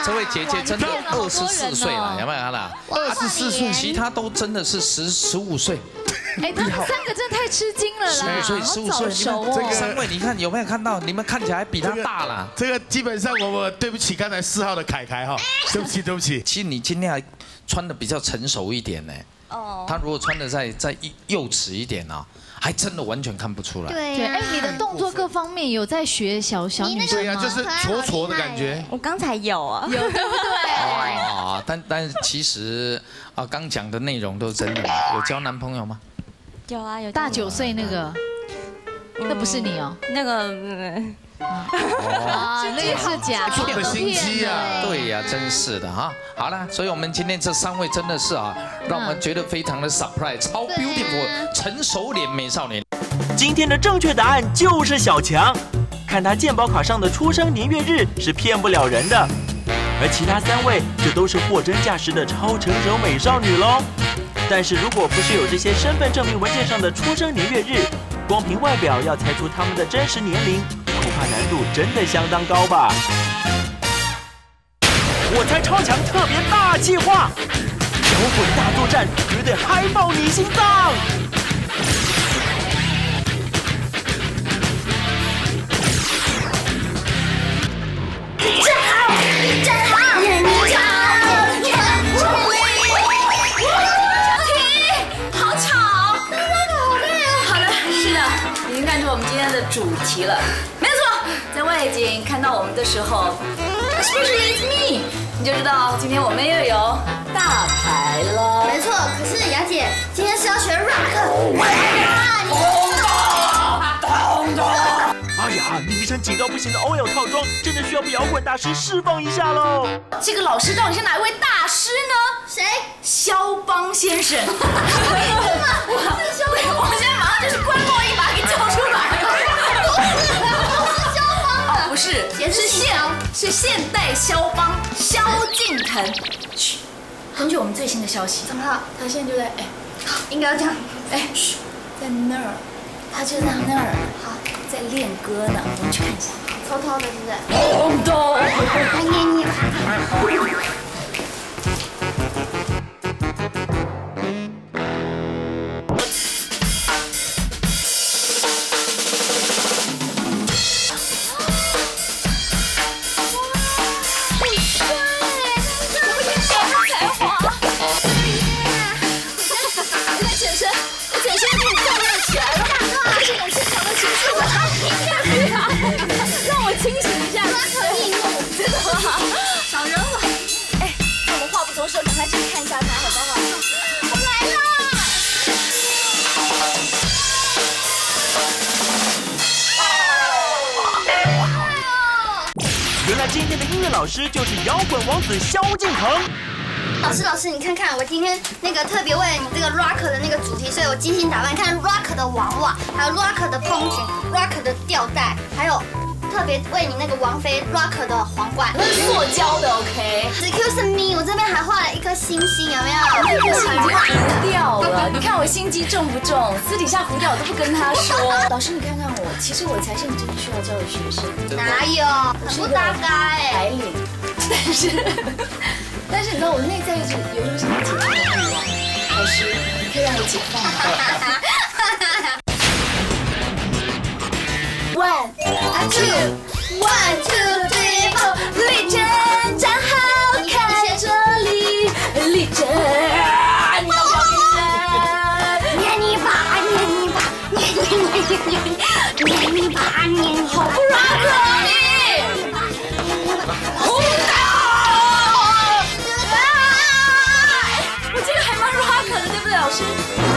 这位姐姐真的二十四岁了，有没有看到？ 二十四岁， 其他都真的是十十五岁。 哎，他们三个真的太吃惊了啦！ 十五岁，十五岁，你们这个三位，你看有没有看到？你们看起来比他大了。 这个基本上我们对不起刚才四号的凯凯哈，对不起对不起。 其实你今天还穿的比较成熟一点呢。哦。他如果穿的再再幼稚一点啊，还真的完全看不出来。 对对，哎，你的动作各方面有在学小小女生吗？ 对呀，就是挫挫的感觉。 我刚才有啊， 有对不对？ 啊，但但其实啊，刚讲的内容都是真的嘛。有交男朋友吗？ 有啊，有大九岁那个，那不是你哦， 那个， 啊，那个是假的， 骗的心机啊， 对呀，真是的哈。好了，所以我们今天这三位真的是啊，让我们觉得非常的 surprise， 超 beautiful， 成熟脸美少年。 今天的正确答案就是小强，看他健保卡上的出生年月日是骗不了人的，而其他三位就都是货真价实的超成熟美少女喽。但是如果不是有这些身份证明文件上的出生年月日，光凭外表要猜出他们的真实年龄，恐怕难度真的相当高吧。我猜超强特别大计划，摇滚大作战绝对嗨爆你心脏！ 站好，站好，站好， 好吵！好的，是的，已经看出我们今天的主题了。没有错，在外景看到我们的时候 ，especially it's me， 你就知道今天我们又有大牌了。 没错，可是雅姐今天是要学 rock。 哎呀，你一身紧到不行的 O L 套装，真的需要被摇滚大师释放一下喽！ 这个老师到底是哪一位大师呢？ 谁？ 肖邦先生。我我现在马上就是关洛一把给叫出来。 肖邦的， 不是，是现是现代肖邦萧敬腾。嘘，根据我们最新的消息， 怎么了？ 他现在就在哎， 应该要这样。 哎，嘘，在那儿，他就在那儿。好。在练歌呢，我们去看一下。 偷偷的，是不是？ 偷偷。 还捏捏吧。 让我清醒一下，真的吗？小人了。哎，那我们话不多说，赶快进去看一下他，好不好？我来啦！ 原来今天的音乐老师就是摇滚王子萧敬腾。 老师，老师，你看看，我今天那个特别为了你这个 rock 的那个主题，所以我精心打扮，看 rock 的娃娃，还有 rock 的蓬裙 ，rock 的吊带，还有特别为你那个王菲 rock 的皇冠， 那是塑胶的 ，OK。 Excuse me， 我这边还画了一颗星星，有没有？ 那颗星已经糊掉了，你看我心机重不重？私底下糊掉我都不跟他说。老师，你看看我，其实我才是你真的需要教的学生。 哪有？很不搭嘎哎。 白领，但是。但是你知道我内在一直有一种想要解放的欲望，老师，你可以让我解放吗 ？One, two, one, two, three, four， 立正，站好，看这里，立正，你要不要立正？ 捏你吧，捏你吧，捏捏捏捏捏，捏你吧，捏你吧， 好不 rock 啊你！红的。我这个还蛮 rock 的，对不对，老师？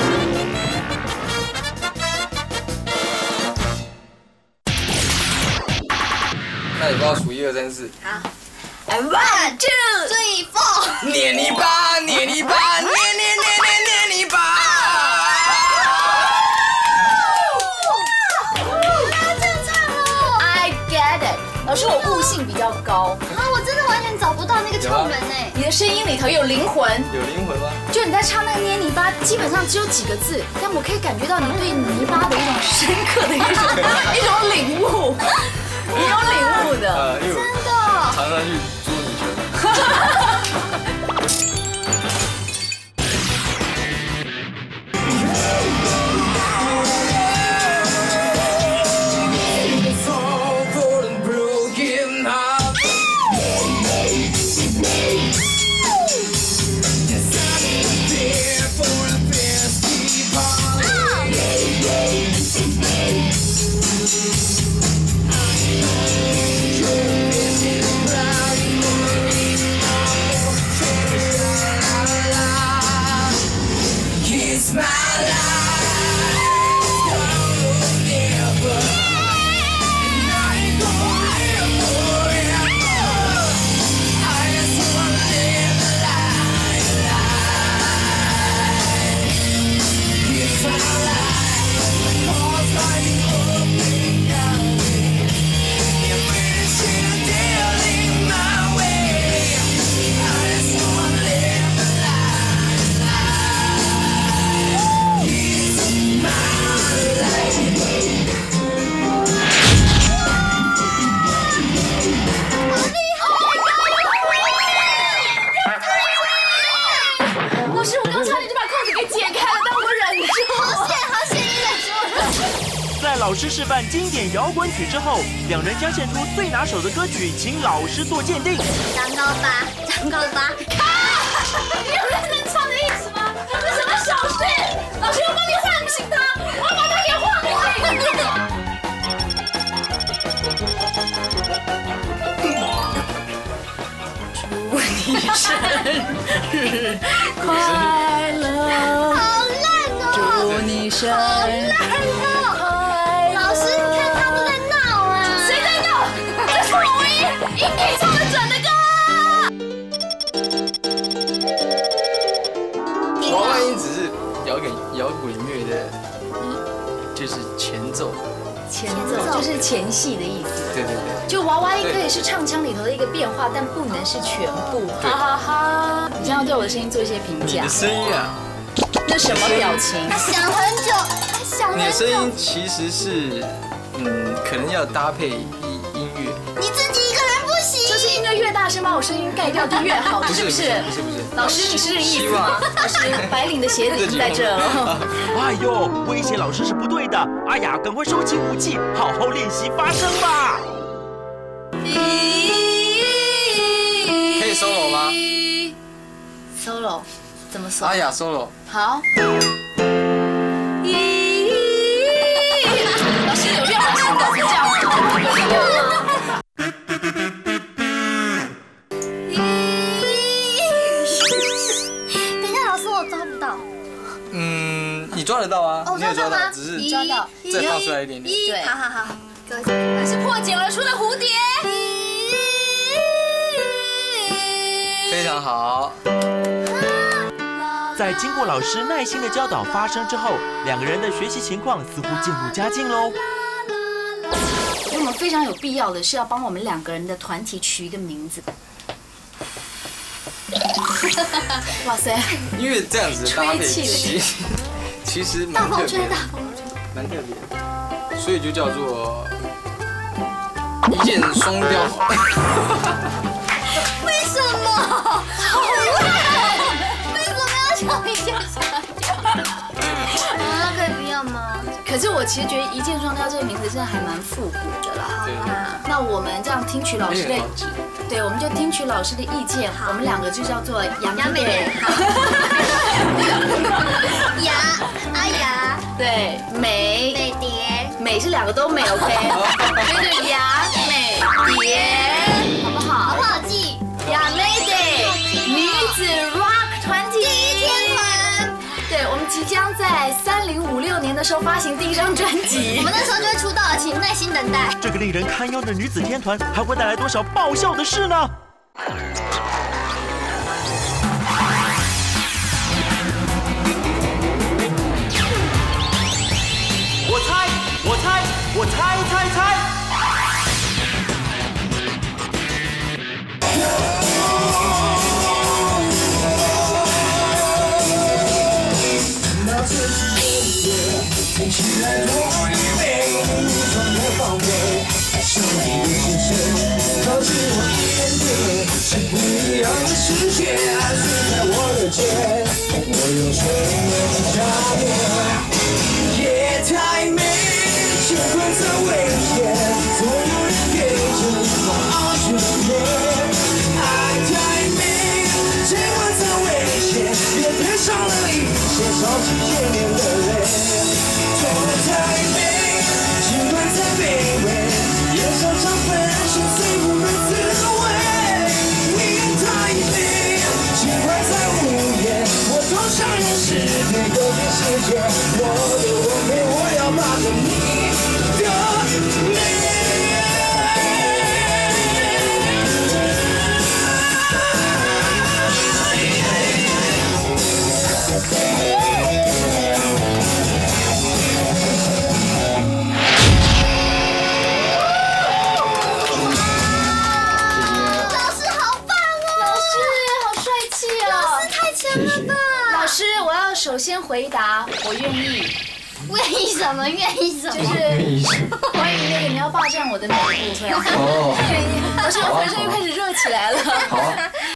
那你帮我数一二三四。 好。One two three four。 捏你吧，捏你吧，捏捏捏捏捏你吧。 这样唱哦 I get it。老师，我悟性比较高。 啊，我真的完全找不到那个窍门哎。 你的声音里头有灵魂。 有灵魂吗？ 就你在唱那个捏泥巴，基本上只有几个字，但我可以感觉到你对泥巴的一种深刻的一种一种领悟，一种领悟的。 呃，因为我真的。 常常去捉女权。 老师示范经典摇滚曲之后，两人将献出最拿手的歌曲，请老师做鉴定。 长高吧，长高吧， 看，你有认真唱的意思吗？这什么小事？老师，我帮你唤醒他，我把他给唤醒。祝你生日快乐！好烂哦！祝你生日。 音可以唱得准的歌。娃娃音只是摇滚摇滚乐的，就是前奏。 前奏就是前戏的意思。 对对对。 就娃娃音可以是唱腔里头的一个变化，但不能是全部。哈哈哈！你这样对我的声音做一些评价。 你的声音啊？ 那什么表情？ 他想很久，他想很久。 你的声音其实是，嗯，可能要搭配音音乐。 你自己一个人。 就是音乐越大声，把我声音盖掉就越好，是不是？ 不是不是不是。 老师，你是这个意思吗？老师，白领的鞋子已经在这了。 哎呦，威胁老师是不对的。阿雅，赶快收起武器，好好练习发声吧。 可以 solo 吗 ？solo 怎么 solo？ 阿雅 solo。 好。老师有变化性搞成这样吗？ 嗯，你抓得到啊？你也抓到，只是抓到， 再放出来一点点。 对， 好好好， 那是破茧而出的蝴蝶， 非常好。 在经过老师耐心的教导发声之后，两个人的学习情况似乎渐入佳境喽。 所以我们非常有必要的是要帮我们两个人的团体取一个名字。 哇塞！ 因为这样子的搭配，其其实蛮特别，蛮特别，所以就叫做一箭双雕。 为什么？好烂！为什么要叫一箭双雕？啊，可以不要吗？ 可是我其实觉得“一箭双雕”这个名字真的还蛮复古的啦。对啊，那我们这样听取老师的。 对，我们就听取老师的意见，我们两个就叫做杨妹妹。 雅阿雅， 对，美美蝶， 美是两个都美 ，OK。所以就雅美蝶，好不好？ 好不好记？ 雅妹蝶，女子 rock 团体第一天团。 对，我们即将在三零五六年的时候发行第一张专辑， 我们那时候就会出道了，请耐心等待。 这个令人堪忧的女子天团还会带来多少爆笑的事呢？我猜，我猜，我猜猜猜。 起来，我预备，无双的防备， 想你的眼神，靠近我一点点，是不一样的世界，睡在我的肩，我有睡眠下面，夜太美，尽管再危险，总有人给着我安全点。爱太美，尽管再危险，也配上了一些少几千年的泪。错太美，尽管再卑微，也常常分心，最不能自慰。你太美，尽管再无言，我都想用诗篇告别世界。我的完美，我要把着你的美。 老师，我要首先回答，我愿意。 愿意什么？愿意什么？ 就是关于那个你要霸占我的哪个部分？哦，愿意。老师，我浑身又开始热起来了。好。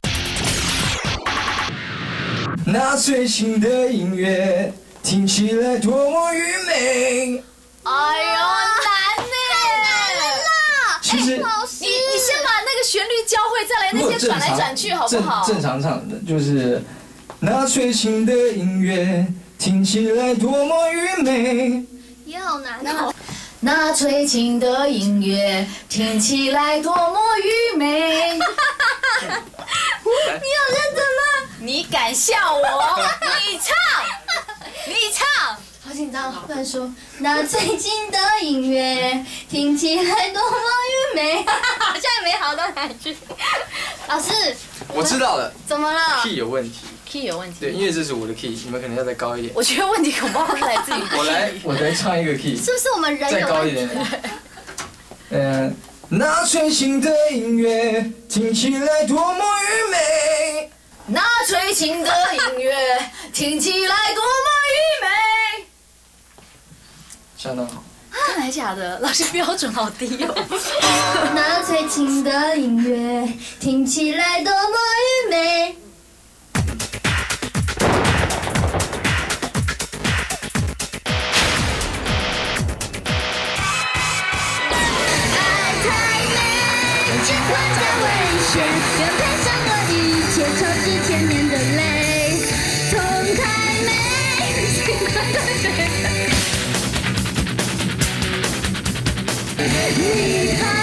那最新的音乐听起来多么愚昧。 哎呦，难呢！ 太难了。 其实， 老师， 你你先把那个旋律教会，再来那些转来转去，好不好？ 正常唱的就是。那最新的音乐听起来多么愚昧， 也好难哦。 那最轻的音乐听起来多么愚昧。你有认真吗？你敢笑我？你唱，你唱。 好紧张，不能说。那最近的音乐听起来多么愚昧，好像也没好到哪去。老师， 我知道了。 怎么了 ？key 有问题。 key 有问题。 对，因为这是我的 key， 你们可能要再高一点。 我觉得问题恐怕会来自于。 我来，我来唱一个 key。 是不是我们人有再高一点？ 嗯，那最新的音乐听起来多么愚昧。 那最轻的音乐听起来多么愚昧。 相当好。 真的还假的？老师标准好低哦。 那最轻的音乐听起来多么愚昧。爱太美，尽管再危险，也配上我一切超级甜绵的泪。痛太美，尽管再美。你太